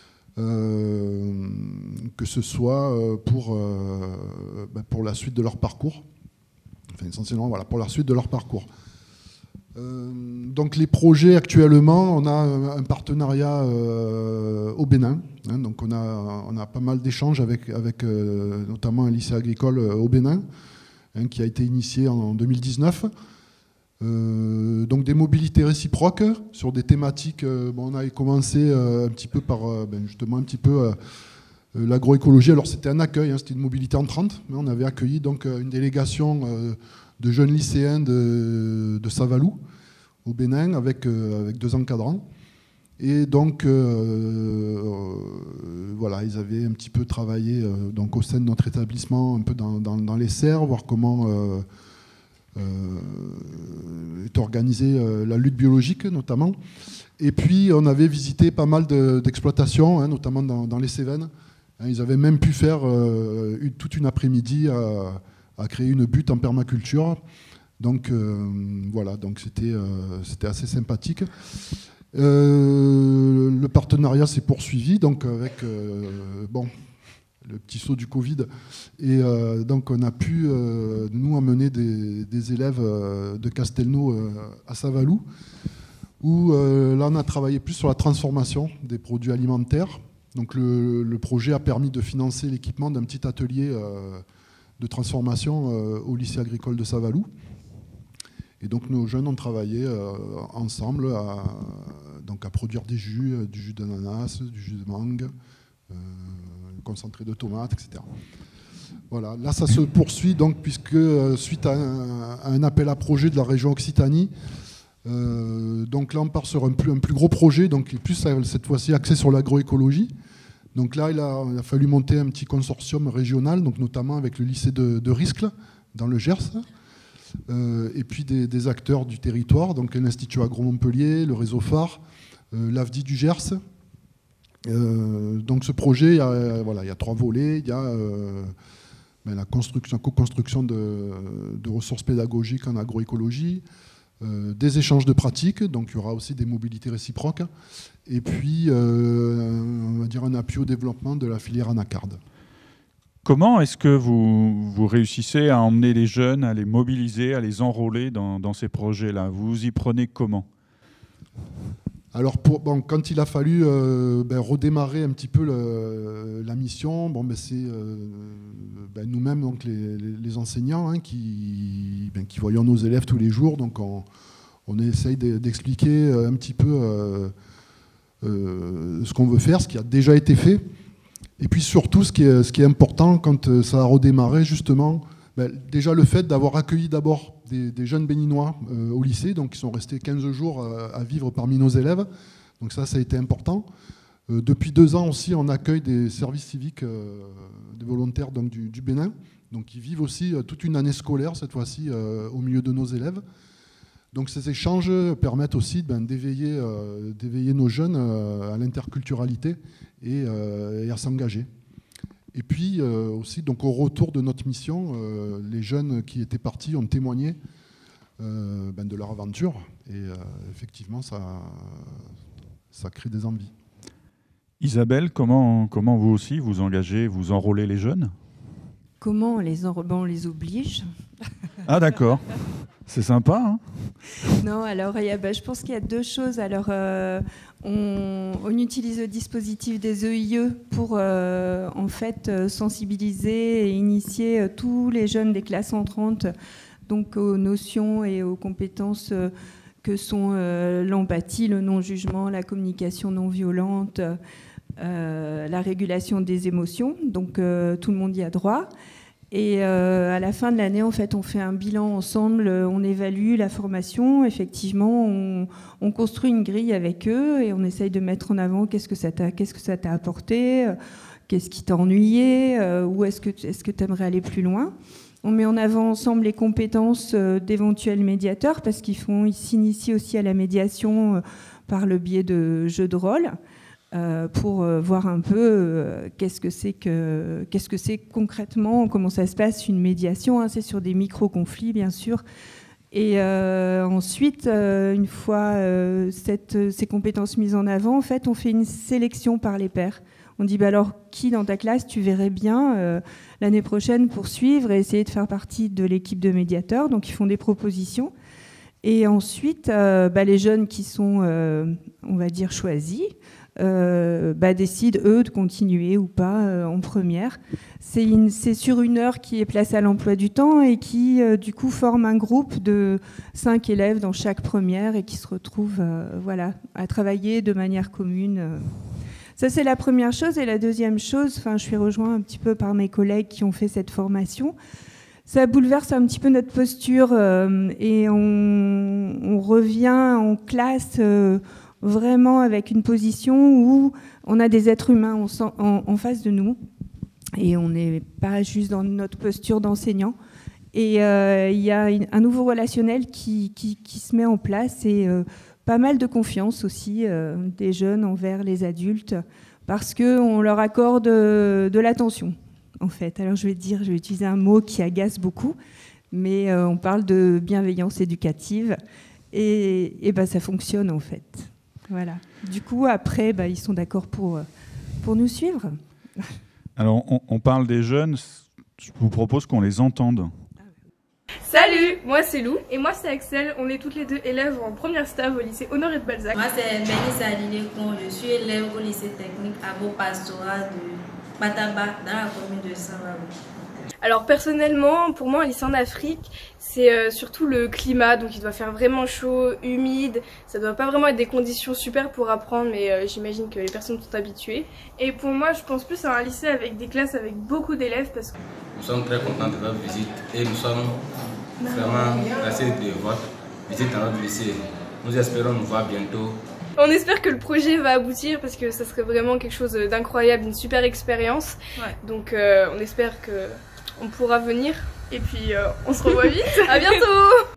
Speaker 13: que ce soit pour la suite de leur parcours, enfin essentiellement voilà, pour la suite de leur parcours. Donc les projets actuellement, on a un partenariat au Bénin, donc on a pas mal d'échanges avec notamment un lycée agricole au Bénin, qui a été initié en 2019. Donc des mobilités réciproques sur des thématiques. On a commencé un petit peu par justement un petit peu l'agroécologie. Alors c'était un accueil, hein, c'était une mobilité entrante, mais on avait accueilli donc une délégation de jeunes lycéens de Savalou, au Bénin, avec 2 encadrants. Et donc, voilà, ils avaient un petit peu travaillé donc au sein de notre établissement, un peu dans les serres, voir comment est organisée la lutte biologique, notamment. Et puis, on avait visité pas mal d'exploitations, hein, notamment dans les Cévennes. Hein, ils avaient même pu faire toute une après-midi à créer une butte en permaculture. Donc, voilà, donc c'était assez sympathique. Le partenariat s'est poursuivi donc avec le petit saut du Covid, et donc on a pu nous amener des élèves de Castelnau à Savalou, où là on a travaillé plus sur la transformation des produits alimentaires. Donc le projet a permis de financer l'équipement d'un petit atelier de transformation au lycée agricole de Savalou. Et donc nos jeunes ont travaillé ensemble à produire du jus d'ananas, du jus de mangue, concentré de tomates, etc. Voilà, là ça se poursuit donc, puisque suite à un appel à projet de la région Occitanie, donc là on part sur un plus gros projet, donc plus cette fois-ci axé sur l'agroécologie. Donc là il a fallu monter un petit consortium régional, donc notamment avec le lycée de Riscle dans le Gers. Et puis des acteurs du territoire, donc l'Institut Agro Montpellier, le réseau phare, l'AFDI du Gers. Donc ce projet, il y a 3 volets. Il y a la co-construction de ressources pédagogiques en agroécologie, des échanges de pratiques, donc il y aura aussi des mobilités réciproques, et puis on va dire un appui au développement de la filière anacarde.
Speaker 1: Comment est-ce que vous réussissez à emmener les jeunes, à les mobiliser, à les enrôler dans ces projets-là? Vous vous y prenez comment?
Speaker 13: Alors, quand il a fallu redémarrer un petit peu la mission, c'est nous-mêmes, donc les enseignants, hein, qui voyons nos élèves tous les jours. Donc, on essaye d'expliquer un petit peu ce qu'on veut faire, ce qui a déjà été fait. Et puis surtout, ce qui est important quand ça a redémarré, justement, déjà le fait d'avoir accueilli d'abord des jeunes béninois au lycée, donc ils sont restés 15 jours à vivre parmi nos élèves. Donc ça a été important. Depuis 2 ans aussi, on accueille des services civiques des volontaires donc, du Bénin. Donc ils vivent aussi toute une année scolaire, cette fois-ci, au milieu de nos élèves. Donc ces échanges permettent aussi d'éveiller nos jeunes à l'interculturalité et à s'engager. Et puis aussi, donc, au retour de notre mission, les jeunes qui étaient partis ont témoigné de leur aventure. Et effectivement, ça crée des envies.
Speaker 1: Isabelle, comment vous aussi vous engagez, vous enrôlez les jeunes?
Speaker 12: Comment on les oblige.
Speaker 1: Ah d'accord, c'est sympa. Hein?
Speaker 12: Non, alors je pense qu'il y a 2 choses. Alors, on utilise le dispositif des EIE pour en fait sensibiliser et initier tous les jeunes des classes entrantes donc aux notions et aux compétences que sont l'empathie, le non-jugement, la communication non violente, la régulation des émotions. Donc tout le monde y a droit. Et à la fin de l'année, en fait, on fait un bilan ensemble, on évalue la formation. Effectivement, on construit une grille avec eux et on essaye de mettre en avant qu'est-ce que ça t'a apporté, qu'est-ce qui t'a ennuyé, où est-ce que tu aimerais aller plus loin. On met en avant ensemble les compétences d'éventuels médiateurs parce qu'ils s'initient aussi à la médiation par le biais de jeux de rôle. Pour voir un peu qu'est-ce que c'est concrètement, comment ça se passe une médiation, hein, c'est sur des micro-conflits bien sûr. Et ensuite, une fois ces compétences mises en avant, en fait, on fait une sélection par les pairs. On dit alors qui dans ta classe tu verrais bien l'année prochaine poursuivre et essayer de faire partie de l'équipe de médiateurs. Donc ils font des propositions. Et ensuite, les jeunes qui sont, on va dire, choisis, décident, eux, de continuer ou pas en première. C'est sur 1 heure qui est placée à l'emploi du temps et qui, du coup, forme un groupe de 5 élèves dans chaque première et qui se retrouvent à travailler de manière commune Ça, c'est la première chose. Et la deuxième chose, je suis rejointe un petit peu par mes collègues qui ont fait cette formation. Ça bouleverse un petit peu notre posture et on revient en classe vraiment avec une position où on a des êtres humains en face de nous et on n'est pas juste dans notre posture d'enseignant. Et il y a un nouveau relationnel qui se met en place et pas mal de confiance aussi des jeunes envers les adultes parce qu'on leur accorde de l'attention. En fait, alors je vais utiliser un mot qui agace beaucoup, mais on parle de bienveillance éducative et ça fonctionne en fait. Voilà. Du coup, après, ils sont d'accord pour nous suivre.
Speaker 1: Alors, on parle des jeunes. Je vous propose qu'on les entende.
Speaker 14: Salut, moi c'est Lou et moi c'est Axel. On est toutes les deux élèves en première stage au lycée Honoré de Balzac.
Speaker 15: Moi c'est Bénice Adine-Con, je suis élève au lycée technique agro-pastoral de Pataba dans la commune de Saint-Malo.
Speaker 14: Alors personnellement, pour moi un lycée en Afrique, c'est surtout le climat, donc il doit faire vraiment chaud, humide, ça doit pas vraiment être des conditions super pour apprendre, mais j'imagine que les personnes sont habituées. Et pour moi, je pense plus à un lycée avec des classes avec beaucoup d'élèves parce que...
Speaker 16: Nous sommes très contents de votre visite et nous sommes vraiment placés de votre visite dans notre lycée. Nous espérons nous voir bientôt.
Speaker 14: On espère que le projet va aboutir parce que ça serait vraiment quelque chose d'incroyable, une super expérience. Ouais. Donc on espère qu'on pourra venir et puis on se revoit vite. À bientôt.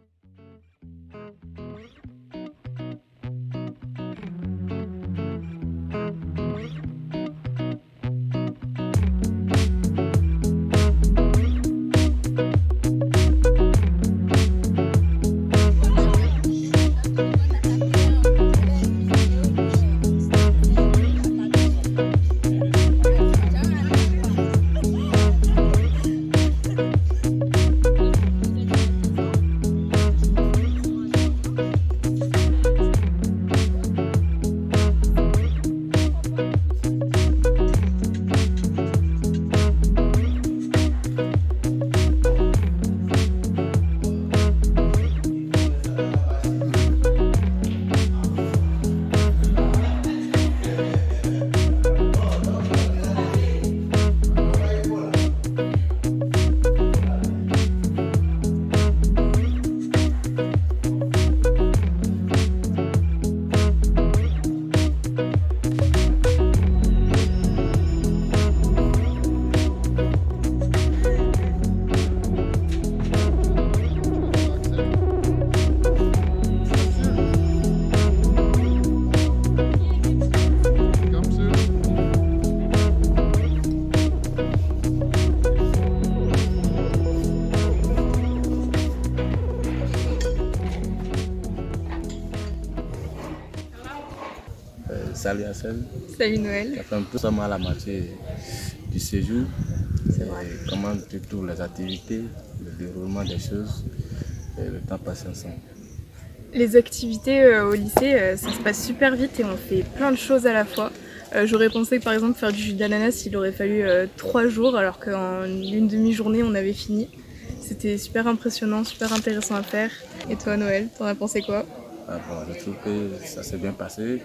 Speaker 16: Salut Assel.
Speaker 14: Salut Noël.
Speaker 16: Ça fait un peu seulement à la moitié du séjour. Comment tu trouves les activités, le déroulement des choses et le temps passé ensemble?
Speaker 14: Les activités au lycée, ça se passe super vite et on fait plein de choses à la fois. J'aurais pensé que par exemple faire du jus d'ananas, il aurait fallu 3 jours alors qu'en une demi-journée on avait fini. C'était super impressionnant, super intéressant à faire. Et toi Noël, t'en as pensé quoi?
Speaker 16: Je trouve que ça s'est bien passé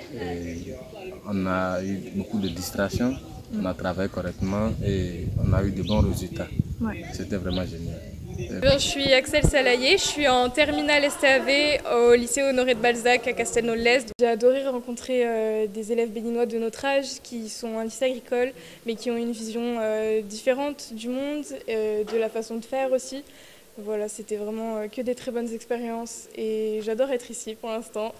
Speaker 16: et on a eu beaucoup de distractions, on a travaillé correctement et on a eu de bons résultats. Ouais. C'était vraiment génial.
Speaker 14: Je suis Axel Salaillé, je suis en terminale STAV au lycée Honoré de Balzac à Castelnau-le-Lez. J'ai adoré rencontrer des élèves béninois de notre âge qui sont un lycée agricole mais qui ont une vision différente du monde, de la façon de faire aussi. Voilà, c'était vraiment que des très bonnes expériences et j'adore être ici pour l'instant.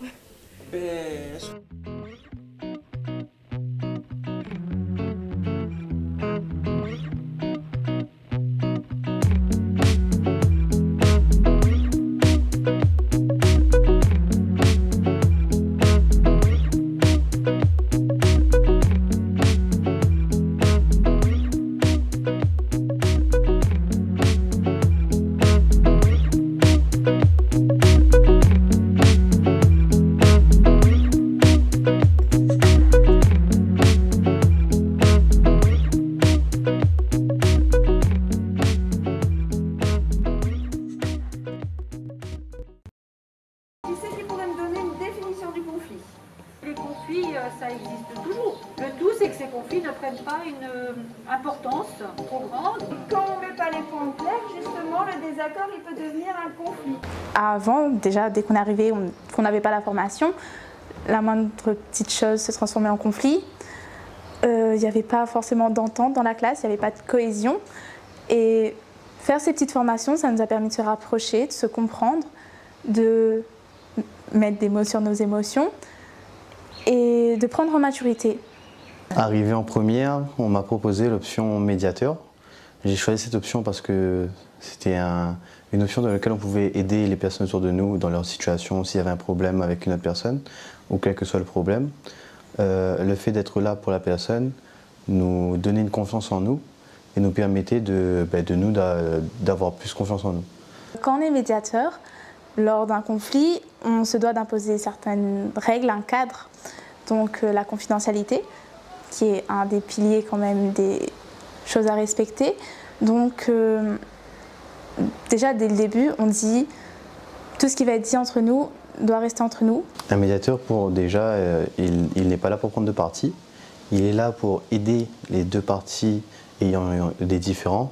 Speaker 17: ça existe toujours. Le tout, c'est que ces conflits ne prennent pas une importance trop grande.
Speaker 18: Quand on ne met pas les points au clair, justement, le désaccord, il peut devenir un conflit.
Speaker 19: Avant, déjà, dès qu'on arrivait, qu'on n'avait pas la formation, la moindre petite chose se transformait en conflit. Il n'y avait pas forcément d'entente dans la classe, il n'y avait pas de cohésion. Et faire ces petites formations, ça nous a permis de se rapprocher, de se comprendre, de mettre des mots sur nos émotions et de prendre en maturité.
Speaker 20: Arrivé en première, on m'a proposé l'option médiateur. J'ai choisi cette option parce que c'était une option dans laquelle on pouvait aider les personnes autour de nous dans leur situation, s'il y avait un problème avec une autre personne, ou quel que soit le problème. Le fait d'être là pour la personne nous donnait une confiance en nous et nous permettait d'avoir plus confiance en nous.
Speaker 19: Quand on est médiateur, lors d'un conflit, on se doit d'imposer certaines règles, un cadre, donc la confidentialité, qui est un des piliers quand même des choses à respecter. Donc déjà dès le début, on dit tout ce qui va être dit entre nous doit rester entre nous.
Speaker 20: Un médiateur, il n'est pas là pour prendre de parti, il est là pour aider les deux parties ayant des différends,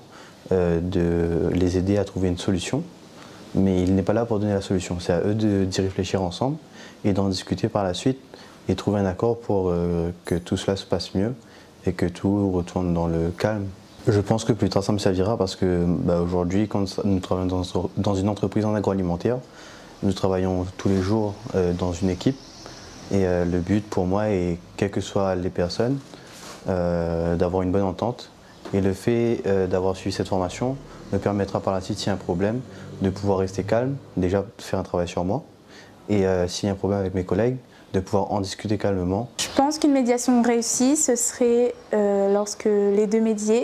Speaker 20: de les aider à trouver une solution. Mais il n'est pas là pour donner la solution. C'est à eux d'y réfléchir ensemble et d'en discuter par la suite et trouver un accord pour que tout cela se passe mieux et que tout retourne dans le calme. Je pense que plus tard ça me servira parce que aujourd'hui, quand nous travaillons dans une entreprise en agroalimentaire, nous travaillons tous les jours dans une équipe et le but pour moi est, quelles que soient les personnes, d'avoir une bonne entente. Et le fait d'avoir suivi cette formation me permettra par la suite, s'il y a un problème, de pouvoir rester calme, déjà faire un travail sur moi, et s'il y a un problème avec mes collègues, de pouvoir en discuter calmement.
Speaker 19: Je pense qu'une médiation réussie, ce serait lorsque les deux médiés,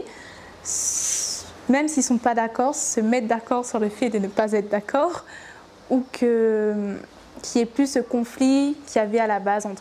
Speaker 19: même s'ils ne sont pas d'accord, se mettent d'accord sur le fait de ne pas être d'accord, ou qu'il n'y ait plus ce conflit qu'il y avait à la base entre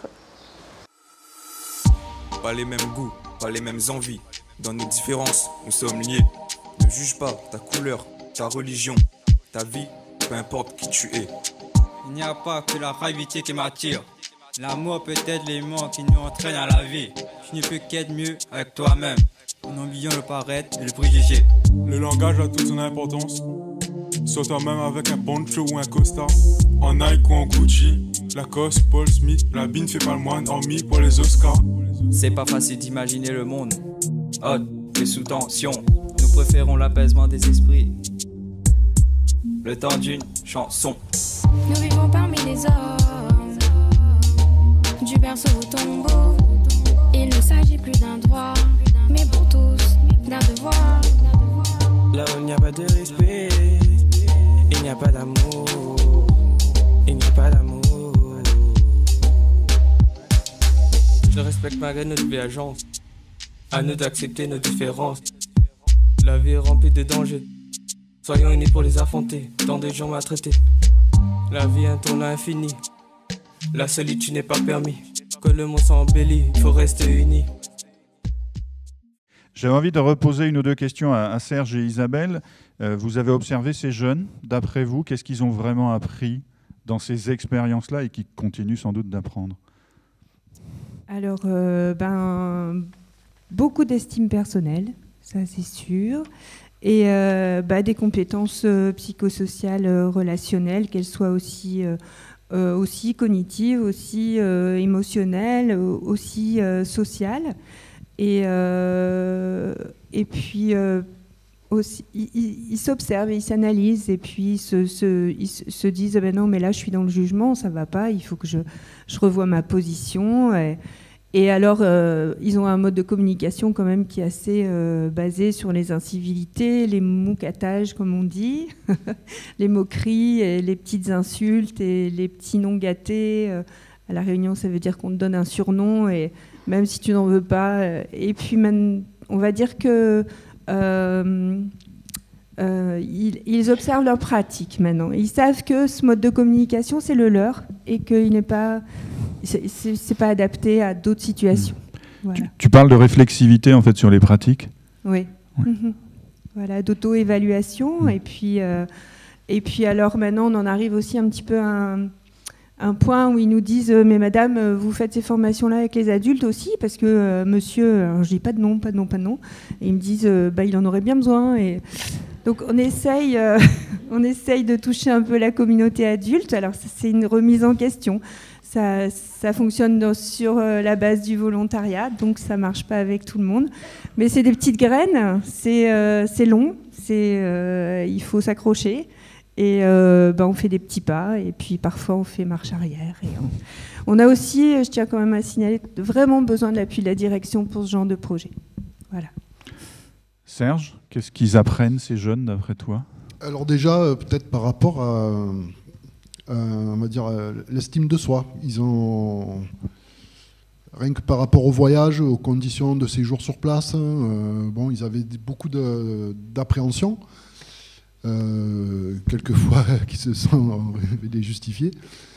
Speaker 19: eux.
Speaker 21: Pas les mêmes goûts, pas les mêmes envies. Dans nos différences, nous sommes liés. Ne juge pas ta couleur, ta religion, ta vie, peu importe qui tu es.
Speaker 22: Il n'y a pas que la gravité qui m'attire. L'amour peut être l'aimant qui nous entraîne à la vie. Tu ne peux qu'être mieux avec toi-même, en oubliant le paraître et le préjugé.
Speaker 23: Le langage a toute son importance. Sois toi-même avec un poncho ou un costard. En Nike ou en Gucci, Lacoste, Paul Smith. La bine fait pas le moine, hormis pour les Oscars.
Speaker 22: C'est pas facile d'imaginer le monde hot et sous tension. Nous préférons l'apaisement des esprits, le temps d'une chanson.
Speaker 24: Nous vivons parmi les hommes, du berceau au tombeau. Il ne s'agit plus d'un droit, mais pour tous, d'un devoir.
Speaker 25: Là où il n'y a pas de respect, il n'y a pas d'amour. Il n'y a pas d'amour.
Speaker 22: Je respecte malgré notre divergence. À nous d'accepter nos différences. La vie est remplie de dangers. Soyons unis pour les affronter. Tant de gens maltraités. La vie est un tournoi infini. La solitude n'est pas permis. Que le monde s'embellit, il faut rester unis.
Speaker 1: J'ai envie de reposer une ou deux questions à Serge et Isabelle. Vous avez observé ces jeunes. D'après vous, qu'est-ce qu'ils ont vraiment appris dans ces expériences-là et qui continuent sans doute d'apprendre?
Speaker 12: Alors, beaucoup d'estime personnelle, ça c'est sûr, et des compétences psychosociales, relationnelles, qu'elles soient aussi cognitives, aussi émotionnelles, aussi sociales. Et puis aussi, ils s'observent, ils s'analysent, et puis ils se disent non, mais là je suis dans le jugement, ça va pas, il faut que je revoie ma position. Et alors, ils ont un mode de communication quand même qui est assez basé sur les incivilités, les moucatages, comme on dit, les moqueries, et les petites insultes et les petits noms gâtés. À la réunion, ça veut dire qu'on te donne un surnom, et même si tu n'en veux pas. Et puis, on va dire que ils observent leur pratique maintenant. Ils savent que ce mode de communication, c'est le leur, et qu'il n'est pas... c'est pas adapté à d'autres situations. Voilà.
Speaker 1: Tu parles de réflexivité en fait sur les pratiques.
Speaker 12: Oui. Ouais. Voilà, d'auto-évaluation. Et puis alors maintenant, on en arrive aussi un petit peu à un point où ils nous disent mais madame, vous faites ces formations-là avec les adultes aussi, parce que monsieur, alors je dis pas de nom, pas de nom, pas de nom, et ils me disent il en aurait bien besoin. Et donc on essaye de toucher un peu la communauté adulte. Alors c'est une remise en question. Ça fonctionne sur la base du volontariat, donc ça marche pas avec tout le monde. Mais c'est des petites graines, c'est long, il faut s'accrocher. Et on fait des petits pas, et puis parfois on fait marche arrière. Et on a aussi, je tiens quand même à signaler, vraiment besoin de l'appui de la direction pour ce genre de projet. Voilà.
Speaker 1: Serge, qu'est-ce qu'ils apprennent, ces jeunes, d'après toi?
Speaker 13: Alors déjà, peut-être par rapport à on va dire, l'estime de soi. Ils ont, rien que par rapport au voyage, aux conditions de séjour sur place, ils avaient beaucoup d'appréhension. Quelquefois qui se sont révélés justifiés.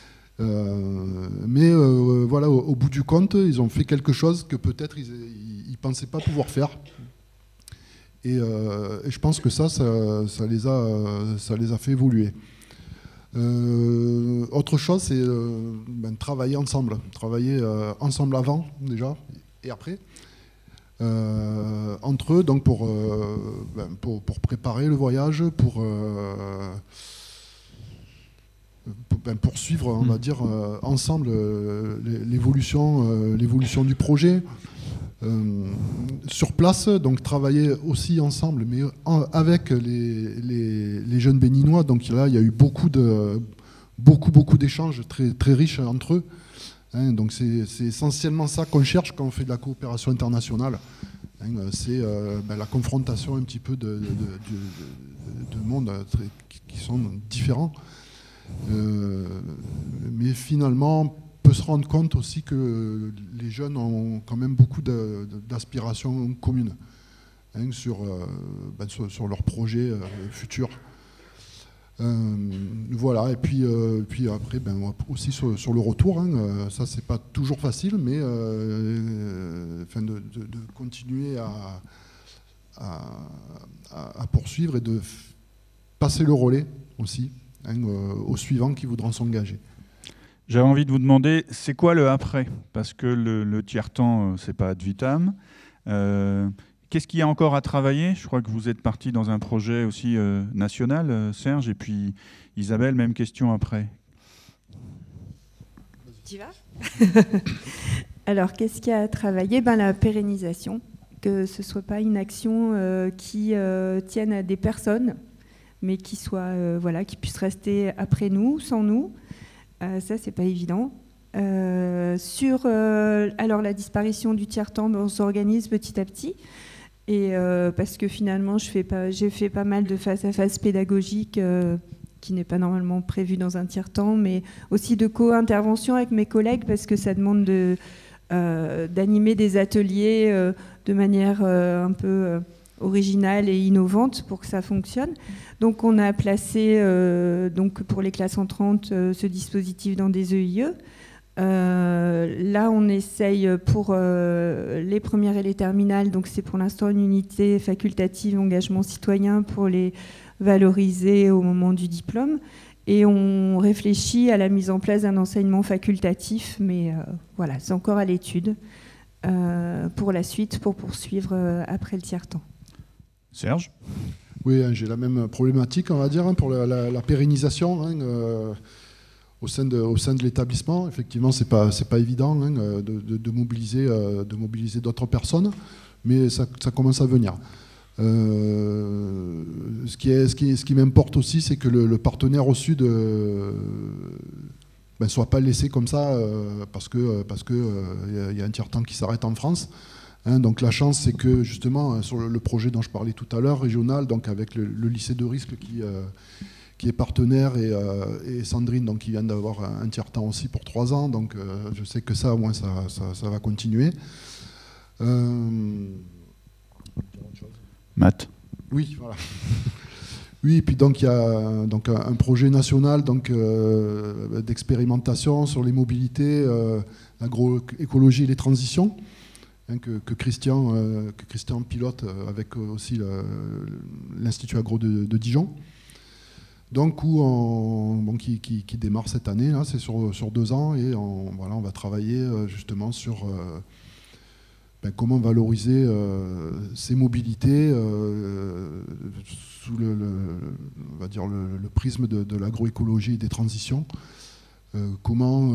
Speaker 13: Mais voilà, au bout du compte, ils ont fait quelque chose que peut-être ils ne pensaient pas pouvoir faire. Et je pense que ça les a fait évoluer. Autre chose, c'est travailler ensemble. Travailler ensemble avant, déjà, et après. Entre eux, donc pour préparer le voyage, pour suivre, on va dire, ensemble l'évolution du projet. Sur place, donc travailler aussi ensemble, mais avec les jeunes béninois. Donc là, il y a eu beaucoup d'échanges très, très riches entre eux. Donc c'est essentiellement ça qu'on cherche quand on fait de la coopération internationale. C'est la confrontation un petit peu de mondes qui sont différents. Mais finalement, on peut se rendre compte aussi que les jeunes ont quand même beaucoup d'aspirations communes sur leurs projets futurs. Voilà, et puis après, aussi sur le retour, ça c'est pas toujours facile, mais de continuer à poursuivre et de passer le relais aussi aux suivants qui voudront s'engager.
Speaker 1: J'avais envie de vous demander, c'est quoi le après? Parce que le tiers-temps, c'est pas ad vitam. Qu'est-ce qu'il y a encore à travailler? Je crois que vous êtes parti dans un projet aussi national, Serge, et puis Isabelle, même question après.
Speaker 12: Tu vas? Alors, qu'est-ce qu'il y a à travailler? La pérennisation, que ce ne soit pas une action qui tienne à des personnes, mais qui puisse rester après nous, sans nous. Ça, c'est pas évident. Sur alors la disparition du tiers-temps, on s'organise petit à petit. Et parce que finalement, j'ai fait pas mal de face-à-face pédagogique qui n'est pas normalement prévu dans un tiers-temps, mais aussi de co-intervention avec mes collègues, parce que ça demande d'animer des ateliers de manière un peu originale et innovante pour que ça fonctionne. Donc on a placé donc pour les classes entrantes ce dispositif dans des EIE. Là, on essaye pour les premières et les terminales, donc c'est pour l'instant une unité facultative engagement citoyen pour les valoriser au moment du diplôme. Et on réfléchit à la mise en place d'un enseignement facultatif, mais voilà, c'est encore à l'étude pour la suite, pour poursuivre après le tiers-temps. Serge ?
Speaker 13: Oui, j'ai la même problématique, on va dire, pour la pérennisation. Au sein de l'établissement, effectivement, c'est pas évident de mobiliser d'autres personnes, mais ça commence à venir. Ce qui m'importe aussi, c'est que le partenaire au sud ne soit pas laissé comme ça parce que y a un tiers-temps qui s'arrête en France. Donc la chance, c'est que justement sur le projet dont je parlais tout à l'heure, régional, donc avec le lycée de Riscle qui est partenaire, et Sandrine, donc, qui vient d'avoir un tiers-temps aussi pour 3 ans. Donc je sais que ça, au moins, ça va continuer.
Speaker 1: Matt.
Speaker 13: Oui, voilà. Oui, et puis donc il y a un projet national d'expérimentation sur les mobilités, l'agroécologie et les transitions, que Christian pilote avec aussi l'Institut Agro de Dijon. Donc, qui démarre cette année, c'est sur 2 ans, et on va travailler justement sur comment valoriser ces mobilités sous on va dire le prisme de l'agroécologie et des transitions. Comment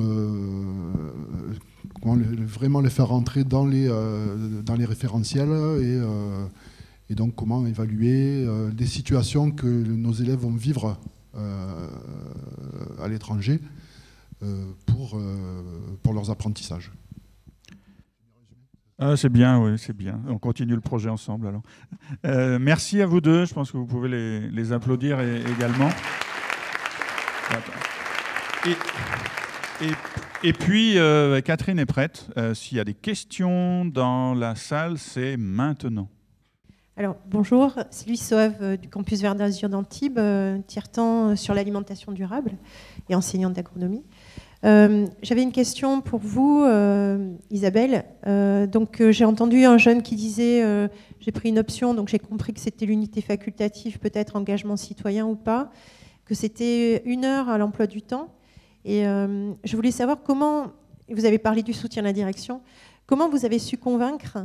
Speaker 13: vraiment les faire rentrer dans les référentiels et donc comment évaluer des situations que nos élèves vont vivre à l'étranger pour leurs apprentissages.
Speaker 1: Ah, c'est bien, oui, c'est bien. On continue le projet ensemble alors. Merci à vous deux, je pense que vous pouvez les applaudir également. Et puis, Catherine est prête. S'il y a des questions dans la salle, c'est maintenant.
Speaker 5: Alors, bonjour, Sylvie Soave du campus Vert d'Azur d'Antibes, tiers-temps sur l'alimentation durable et enseignante d'agronomie. J'avais une question pour vous, Isabelle. J'ai entendu un jeune qui disait j'ai pris une option, donc j'ai compris que c'était l'unité facultative, peut-être engagement citoyen ou pas, que c'était 1 heure à l'emploi du temps. Et je voulais savoir comment, vous avez parlé du soutien à la direction, comment vous avez su convaincre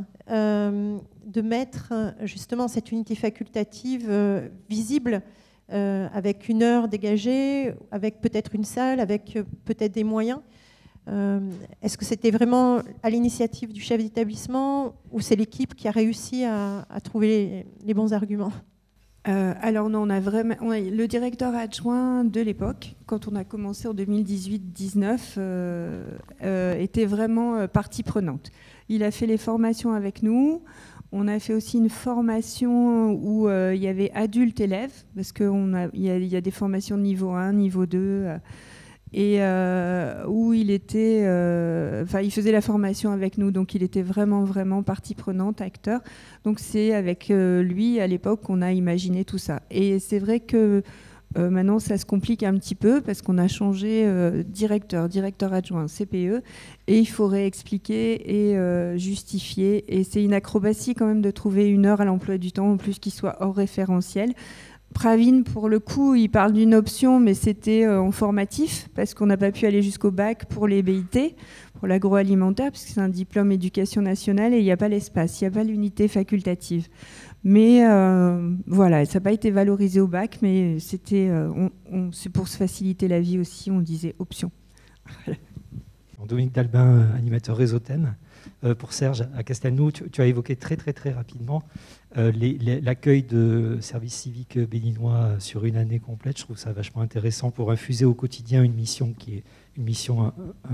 Speaker 5: de mettre justement cette unité facultative visible avec 1 heure dégagée, avec peut-être une salle, avec peut-être des moyens. Est-ce que c'était vraiment à l'initiative du chef d'établissement ou c'est l'équipe qui a réussi à trouver les bons arguments ?
Speaker 12: Alors non, le directeur adjoint de l'époque, quand on a commencé en 2018-19, était vraiment partie prenante. Il a fait les formations avec nous. On a fait aussi une formation où il y avait adultes-élèves, parce qu'il y a des formations de niveau 1, niveau 2, et où il faisait la formation avec nous, donc il était vraiment, vraiment partie prenante, acteur. Donc c'est avec lui, à l'époque, qu'on a imaginé tout ça. Et c'est vrai que maintenant, ça se complique un petit peu, parce qu'on a changé directeur adjoint, CPE, et il faut réexpliquer et justifier. Et c'est une acrobatie quand même de trouver 1 heure à l'emploi du temps, en plus qu'il soit hors référentiel. Pravin, pour le coup, il parle d'une option, mais c'était en formatif, parce qu'on n'a pas pu aller jusqu'au bac pour les BIT, pour l'agroalimentaire, puisque c'est un diplôme éducation nationale et il n'y a pas l'espace, il n'y a pas l'unité facultative. Mais voilà, ça n'a pas été valorisé au bac, mais c'était, c'est pour se faciliter la vie aussi, on disait option. Voilà.
Speaker 6: Dominique Dalbin, animateur réseau thème. Pour Serge, à Castelnau, tu as évoqué très rapidement l'accueil de services civiques béninois sur une année complète. Je trouve ça vachement intéressant pour infuser au quotidien une mission qui est une mission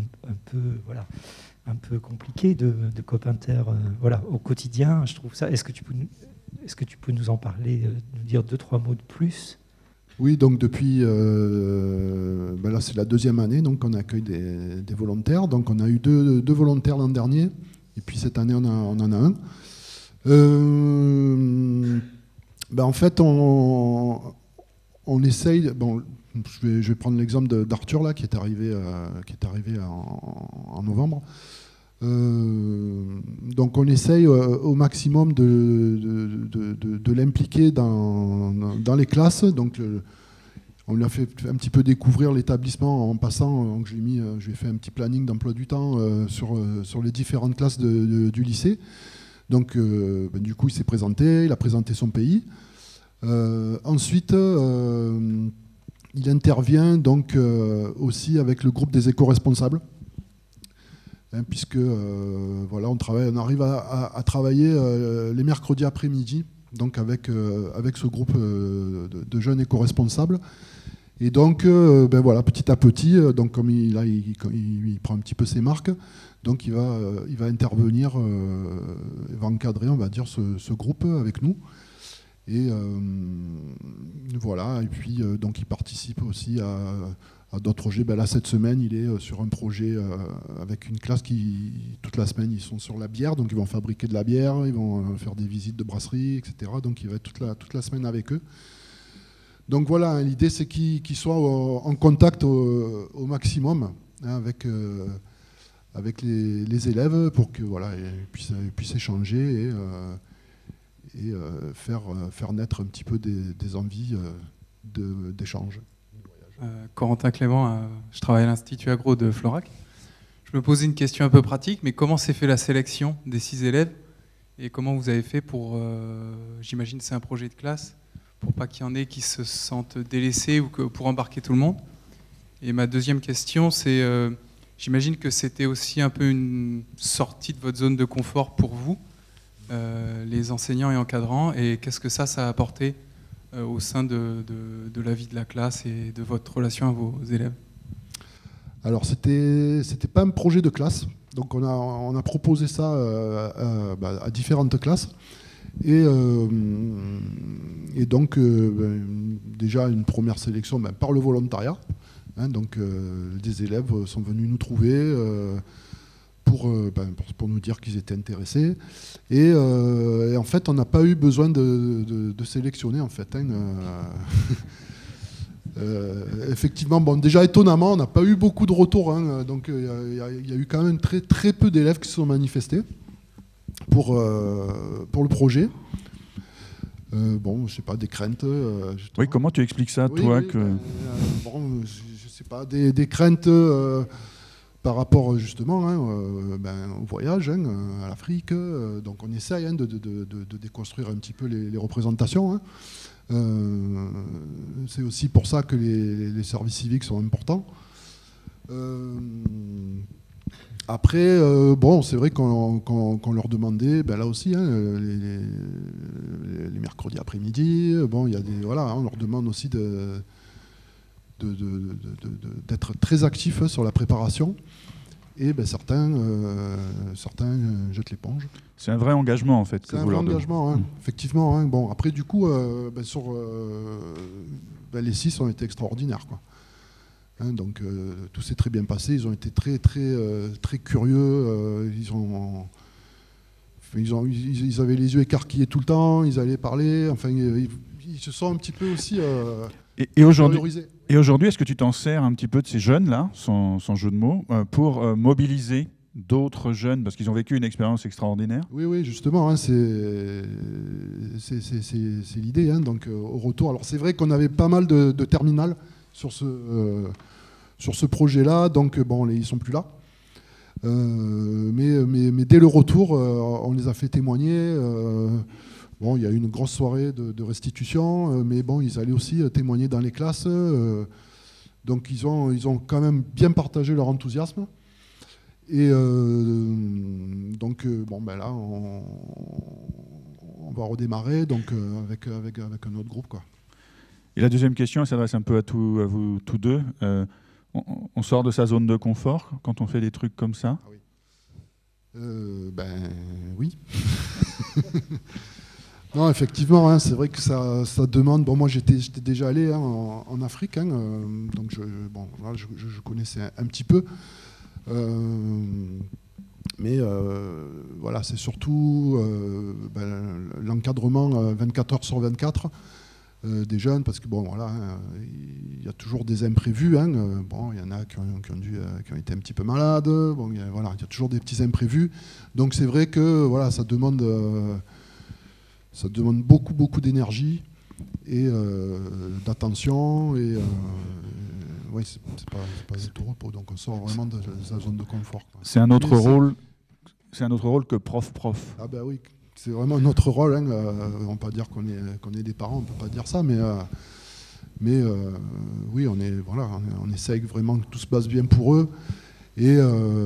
Speaker 6: un peu compliquée de COP Inter au quotidien. Je trouve ça. Est-ce que tu peux nous en parler, nous dire 2-3 mots de plus ?
Speaker 13: Oui, donc depuis, là c'est la 2e année, donc on accueille des volontaires. Donc on a eu deux volontaires l'an dernier, et puis cette année on en a un. En fait, on essaye. Bon, je vais prendre l'exemple d'Arthur là, qui est arrivé en novembre. Donc on essaye au maximum de l'impliquer dans les classes. Donc on lui a fait un petit peu découvrir l'établissement en passant. Donc je lui ai fait un petit planning d'emploi du temps sur les différentes classes du lycée. Donc du coup il s'est présenté, il a présenté son pays. Ensuite il intervient donc aussi avec le groupe des éco-responsables. Puisque on arrive à travailler les mercredis après-midi, donc avec ce groupe de jeunes éco-responsables. Et donc, petit à petit, donc comme il prend un petit peu ses marques, donc il va intervenir, il va encadrer, on va dire, ce groupe avec nous. Et voilà. Et puis, donc il participe aussi à d'autres projets. Là, cette semaine, il est sur un projet avec une classe qui, toute la semaine, ils sont sur la bière. Donc, ils vont fabriquer de la bière, ils vont faire des visites de brasserie, etc. Donc, il va être toute la semaine avec eux. Donc, voilà, l'idée, c'est qu'ils soient en contact au maximum avec les élèves pour que ils puissent échanger et faire naître un petit peu des envies d'échange.
Speaker 7: Corentin Clément, je travaille à l'Institut Agro de Florac. Je me posais une question un peu pratique, mais comment s'est fait la sélection des 6 élèves et comment vous avez fait pour, j'imagine c'est un projet de classe, pour pas qu'il y en ait qui se sentent délaissés ou pour embarquer tout le monde. Et ma deuxième question, c'est, j'imagine que c'était aussi un peu une sortie de votre zone de confort pour vous, les enseignants et encadrants, et qu'est-ce que ça a apporté au sein de la vie de la classe et de votre relation à vos élèves?
Speaker 13: Alors, c'était pas un projet de classe, donc on a proposé ça à différentes classes. Et donc, déjà une première sélection par le volontariat. Hein, donc, des élèves sont venus nous trouver pour nous dire qu'ils étaient intéressés. Et en fait, on n'a pas eu besoin de sélectionner, en fait. Hein, effectivement, bon, déjà étonnamment, on n'a pas eu beaucoup de retours. Hein, donc, il y a eu quand même très, très peu d'élèves qui se sont manifestés pour le projet. Bon, je sais pas, des craintes.
Speaker 1: Oui, comment tu expliques ça, toi que...
Speaker 13: bon, je sais pas, des craintes par rapport justement au voyage, à l'Afrique. Donc on essaye de déconstruire un petit peu les représentations. Hein. C'est aussi pour ça que les services civiques sont importants. Après, bon, c'est vrai qu'on leur demandait, là aussi, hein, les mercredis après-midi, bon, il y a voilà, on leur demande aussi d'être très actifs sur la préparation. Et certains jettent l'éponge.
Speaker 1: C'est un vrai engagement, en fait.
Speaker 13: C'est un vrai engagement, hein, effectivement. Hein. Bon, après, du coup, les 6 ont été extraordinaires, quoi. Hein, donc tout s'est très bien passé, ils ont été très curieux, ils avaient les yeux écarquillés tout le temps, ils allaient parler, enfin ils se sont un petit peu aussi
Speaker 1: et aujourd'hui, est-ce que tu t'en sers un petit peu de ces jeunes-là, sans jeu de mots, pour mobiliser d'autres jeunes, parce qu'ils ont vécu une expérience extraordinaire?
Speaker 13: Oui, justement, hein, c'est l'idée. Hein, donc au retour, alors c'est vrai qu'on avait pas mal de terminales sur ce projet-là, donc bon, ils sont plus là. Mais dès le retour, on les a fait témoigner. Bon, il y a eu une grosse soirée de restitution, mais bon, ils allaient aussi témoigner dans les classes. Donc ils ont quand même bien partagé leur enthousiasme. Et donc là, on va redémarrer donc avec un autre groupe, quoi.
Speaker 1: Et la deuxième question, elle s'adresse un peu à vous tous deux. On sort de sa zone de confort quand on fait des trucs comme ça?
Speaker 13: Oui. Non, effectivement, hein, c'est vrai que ça demande... Bon, moi, j'étais déjà allé en Afrique, hein, donc je connaissais un petit peu. Mais voilà, c'est surtout l'encadrement 24 heures sur 24 des jeunes, parce que bon, voilà, il y a toujours des imprévus. Hein, bon, il y en a qui ont été un petit peu malades. Bon, il y a toujours des petits imprévus. Donc c'est vrai que voilà, ça demande beaucoup d'énergie et d'attention. Et oui, c'est pas tout repos. Donc on sort vraiment de sa zone de confort, quoi.
Speaker 1: C'est un autre rôle. C'est un autre rôle que prof.
Speaker 13: Ah ben oui. C'est vraiment notre rôle. Hein. On ne peut pas dire qu'on est des parents, on ne peut pas dire ça, mais oui, on essaye vraiment que tout se passe bien pour eux. Et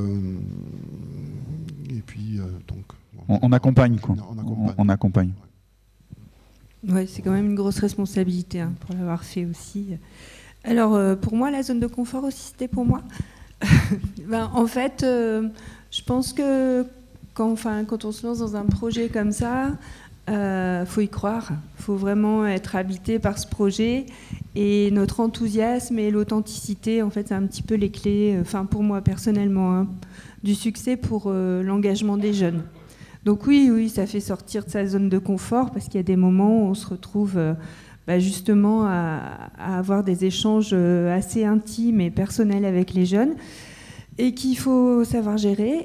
Speaker 13: puis, donc... Bon,
Speaker 1: on accompagne, quoi. On accompagne.
Speaker 12: Ouais, c'est quand même une grosse responsabilité, hein, pour l'avoir fait aussi. Alors, pour moi, la zone de confort aussi, c'était pour moi. En fait, je pense que quand on se lance dans un projet comme ça, faut y croire. Il faut vraiment être habité par ce projet. Et notre enthousiasme et l'authenticité, en fait, c'est un petit peu les clés, pour moi personnellement, hein, du succès pour l'engagement des jeunes. Donc oui, ça fait sortir de sa zone de confort, parce qu'il y a des moments où on se retrouve justement à avoir des échanges assez intimes et personnels avec les jeunes, et qu'il faut savoir gérer.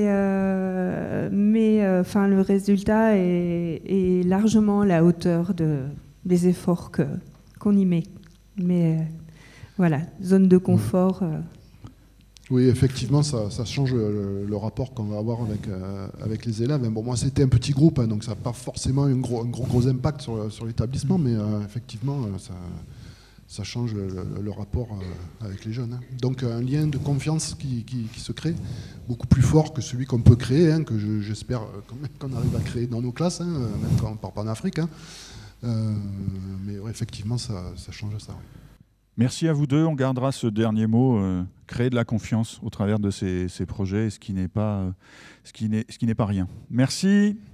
Speaker 12: Mais le résultat est largement à la hauteur des efforts qu'on y met. Mais voilà, zone de confort.
Speaker 13: Oui, effectivement, ça change le rapport qu'on va avoir avec les élèves. Bon, moi, c'était un petit groupe, hein, donc ça n'a pas forcément un gros impact sur l'établissement, mais effectivement, ça change le rapport avec les jeunes. Hein. Donc, un lien de confiance qui se crée, beaucoup plus fort que celui qu'on peut créer, hein, que j'espère qu'on arrive à créer dans nos classes, hein, même quand on part pas en Afrique. Hein. Mais ouais, effectivement, ça change ça. Ouais.
Speaker 1: Merci à vous deux. On gardera ce dernier mot, créer de la confiance au travers de ces projets, ce qui n'est pas rien. Merci.